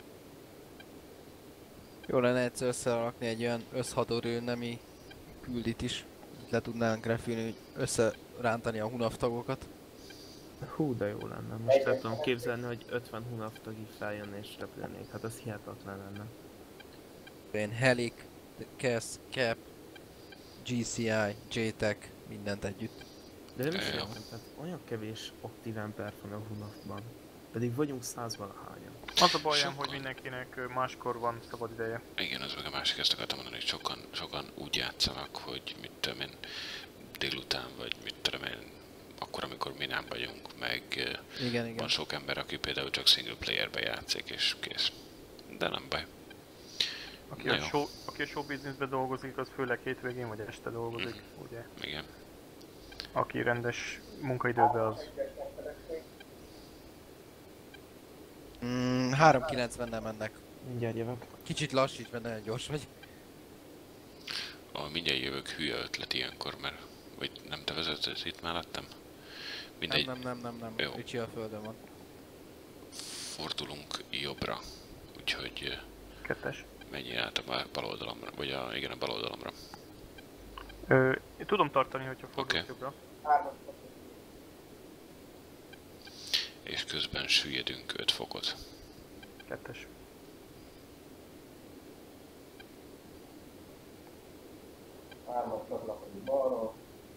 Speaker 4: Jó lenne egyszer összerakni egy olyan összhadorő nemi küldit is. Le tudnánk repülni, hogy összerántani a hunaf tagokat.
Speaker 1: Hú, de jó lenne. Most el tudom képzelni, hogy ötven hunaf így feljönni és repülnék. Hát az hihetetlen lenne.
Speaker 4: Én Helik, Cass, Cap, gé cé i, jé tech, mindent együtt.
Speaker 1: De nem is
Speaker 5: Jó.
Speaker 1: értem, tehát olyan kevés aktív ember van a hunafban. Pedig vagyunk százvalahányan.
Speaker 2: Az a bajom,
Speaker 5: Sokkal.
Speaker 2: hogy mindenkinek máskor van szabad ideje.
Speaker 5: Igen, az meg a másik, ezt akartam mondani, hogy sokan, sokan úgy játszanak, hogy mit tudom én, délután, vagy mit tudom én, akkor, amikor mi nem vagyunk, meg eh,
Speaker 4: Igen, igen.
Speaker 5: van sok ember, aki például csak single playerbe játszik, és kész. De nem baj.
Speaker 2: Aki
Speaker 5: Na
Speaker 2: a,
Speaker 5: jó.
Speaker 2: show, aki a show businessben dolgozik, az főleg hétvégén vagy este dolgozik, ugye?
Speaker 5: Igen.
Speaker 2: Aki rendes munkaidőben az.
Speaker 4: Mm, három kilencvennel mennek.
Speaker 1: Mindjárt jövök.
Speaker 4: Kicsit lassíts, mert nagyon gyors vagy.
Speaker 5: A mindjárt jövök hülye ötlet ilyenkor, mert vagy nem te vezetsz itt mellettem?
Speaker 4: Nem,
Speaker 5: Mindegy,
Speaker 4: nem, nem, nem, nem.
Speaker 5: Jó.
Speaker 4: Ricsi a földön van.
Speaker 5: fordulunk jobbra, úgyhogy eh,
Speaker 2: Kettes.
Speaker 5: menjél át a bal- bal oldalamra, vagy a, igen, a bal oldalamra.
Speaker 2: Ö, én tudom tartani, hogyha fordulok
Speaker 5: Oké.
Speaker 2: jobbra.
Speaker 3: Hármas.
Speaker 5: És közben süllyedünk öt fokot.
Speaker 2: Kettes.
Speaker 3: Hármas csatlakozik balról.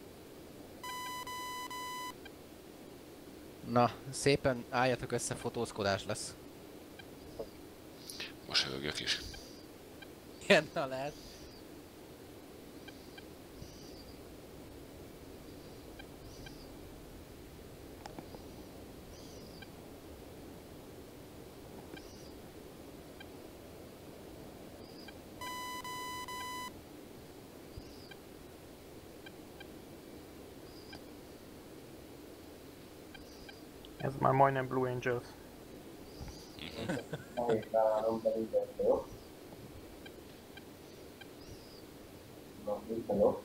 Speaker 4: Na, szépen álljatok össze, fotózkodás lesz.
Speaker 5: Mosolygok is.
Speaker 4: Igen, na lehet.
Speaker 2: Ez már majdnem Blue Angels.
Speaker 3: Nehéz találnom, de így lesz jó. Na, vissza jó.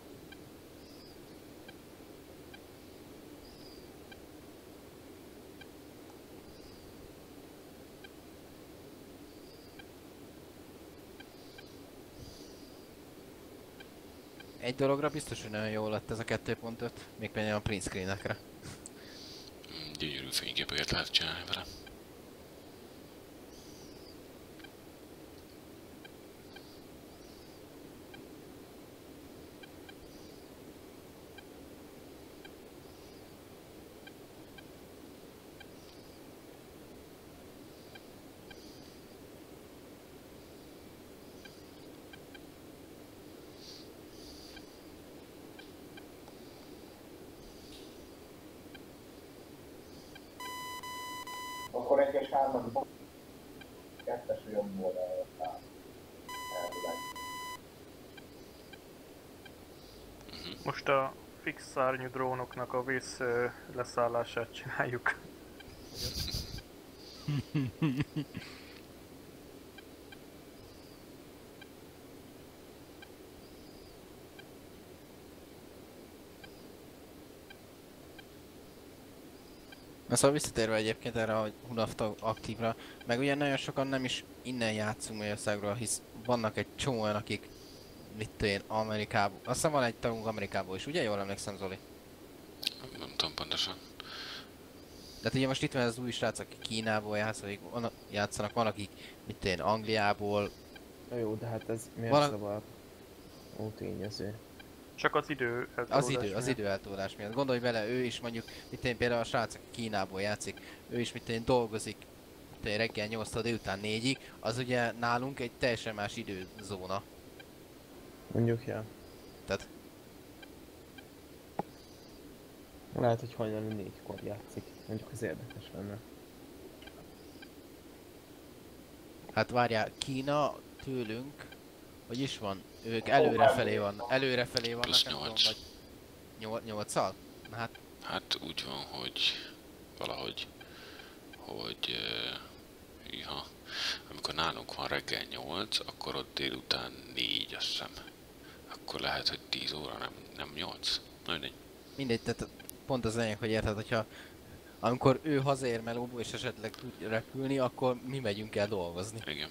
Speaker 4: Egy dologra biztos, hogy nagyon jó lett ez a kettő pont öt, még például a print screenekre.
Speaker 5: Mm, Gyönyörű fényképeket lehet csinálni vele.
Speaker 3: Akkor egyes hármas. Kettes olyan oldalra száll. Elvileg.
Speaker 2: Most a fix szárnyú drónoknak a vész ö, leszállását csináljuk.
Speaker 4: Na szóval visszatérve egyébként erre a Hunafta aktívra, meg ugye nagyon sokan nem is innen játszunk Magyarországról, hisz vannak egy csomó olyan, akik mit tudom én, Amerikából. Azt hiszem van egy tagunk Amerikából is, ugye? Jól emlékszem, Zoli?
Speaker 5: Nem tudom pontosan.
Speaker 4: Tehát ugye most itt van az új srác, aki Kínából játszik, van, játszanak, van akik, mit én, Angliából.
Speaker 1: Na jó, de hát ez miért
Speaker 4: Vala-
Speaker 1: szabad? Ó, tényező.
Speaker 2: Csak az idő
Speaker 4: Az
Speaker 2: eltolódás
Speaker 4: idő, az
Speaker 2: miatt.
Speaker 4: idő eltolódás miatt. Gondolj bele, ő is mondjuk, mit én például a srác, aki Kínából játszik, ő is mit én dolgozik, mit én reggel nyolctól délután négyig, az ugye nálunk egy teljesen más időzóna.
Speaker 1: Mondjuk, ja.
Speaker 4: Tehát
Speaker 1: Lehet, hogy hajnali négykor játszik. Mondjuk az érdekes lenne.
Speaker 4: hát várjál, Kína tőlünk, hogy is van, ők előrefelé van, előrefelé vannak,
Speaker 5: Plusz
Speaker 4: nem tudom,
Speaker 5: nyolc.
Speaker 4: vagy nyol- nyolccal? Na hát
Speaker 5: Hát úgy van, hogy valahogy, hogy uh, iha, amikor nálunk van reggel nyolc, akkor ott délután négy, azt hiszem. Akkor lehet, hogy tíz óra, nem, nem nyolc. Na mindegy.
Speaker 4: mindegy, tehát pont az lényeg, hogy érted, hogyha amikor ő hazaér melóból és esetleg tud repülni, akkor mi megyünk el dolgozni.
Speaker 5: Igen.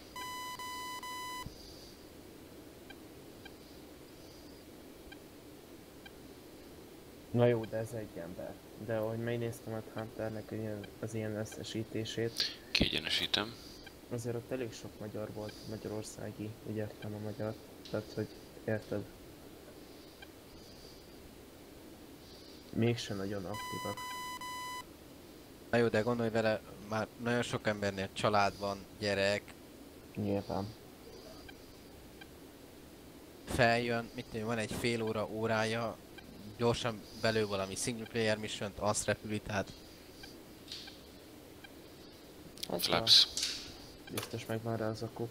Speaker 1: Na jó, de ez egy ember. De ahogy megnéztem a Hunternek ilyen- az ilyen összesítését,
Speaker 5: Kiegyenesítem.
Speaker 1: azért ott elég sok magyar volt, magyarországi, úgy értem a magyar. Tehát, hogy érted? Mégsem nagyon aktívak.
Speaker 4: Na jó, de gondolj vele, már nagyon sok embernél család van, gyerek,
Speaker 1: Nyilván.
Speaker 4: feljön, mit tudom, van egy fél óra, órája, gyorsan belül valami single player mission-t, azt repüli, tehát
Speaker 1: Hát,
Speaker 5: Flaps.
Speaker 1: biztos megvan rá az akuk.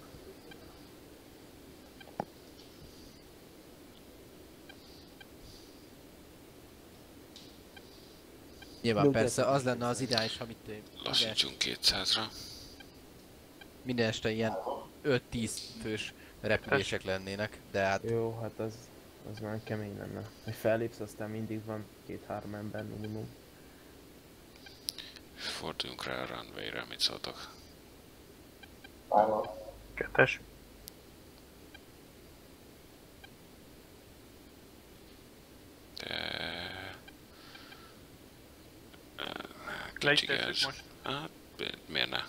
Speaker 4: nyilván
Speaker 1: Jó,
Speaker 4: persze
Speaker 1: persze.
Speaker 4: az lenne az ideális, ha mit tudom, minden,
Speaker 5: Lassítsunk kétszázra.
Speaker 4: minden este ilyen öt-tíz fős repülések lennének, de hát
Speaker 1: Jó, hát az, az már kemény lenne. Hogy fellépsz, aztán mindig van két-három ember minimum.
Speaker 5: Forduljunk rá a runway-re, mit szóltak?
Speaker 3: Hárman.
Speaker 2: Kettes.
Speaker 5: De...
Speaker 2: Le is
Speaker 5: Kicsi
Speaker 2: tesszük
Speaker 5: gáz.
Speaker 2: most.
Speaker 5: Hát, miért ne?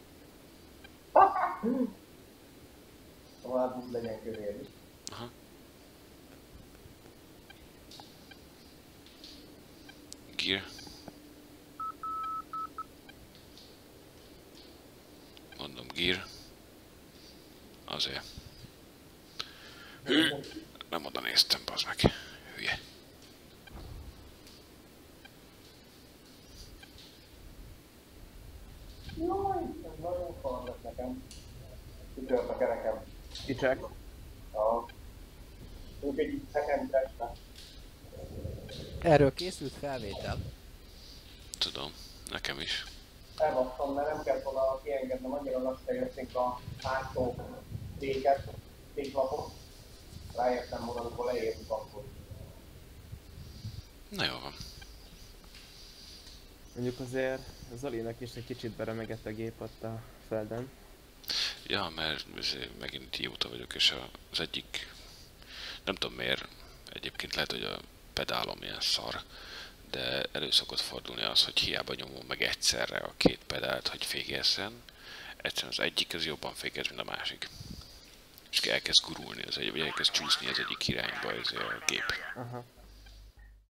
Speaker 3: Tovább úgy legyen kövér is.
Speaker 5: Aha. Gear. Mondom gear. Azért. Hű! Nem oda néztem, bazd meg. Hülye.
Speaker 3: Jaj, ez nagyon szar lett nekem. Kitört a kerekem.
Speaker 1: Kicsek?
Speaker 3: A... Ők egy second testbe.
Speaker 4: erről készült felvétel.
Speaker 5: Tudom. Nekem is.
Speaker 3: Elbasztam, mert nem kellett volna kiengednem, annyira lassan jöttünk a hátsó féket, féklapot. Ráértem volna, amikor leértük akkor.
Speaker 5: Na jó van.
Speaker 1: Mondjuk azért Zolinak is egy kicsit beremegett a gép ott a felden.
Speaker 5: Ja, mert ezért megint idióta vagyok, és a- az egyik... Nem tudom miért, egyébként lehet, hogy a pedálom ilyen szar, de elő szokott fordulni az, hogy hiába nyomom meg egyszerre a két pedált, hogy fékezzen. Egyszerűen az egyik az jobban fékez, mint a másik. És elkezd gurulni, az egy, vagy elkezd csúszni az egyik irányba ez a gép.
Speaker 1: Aha.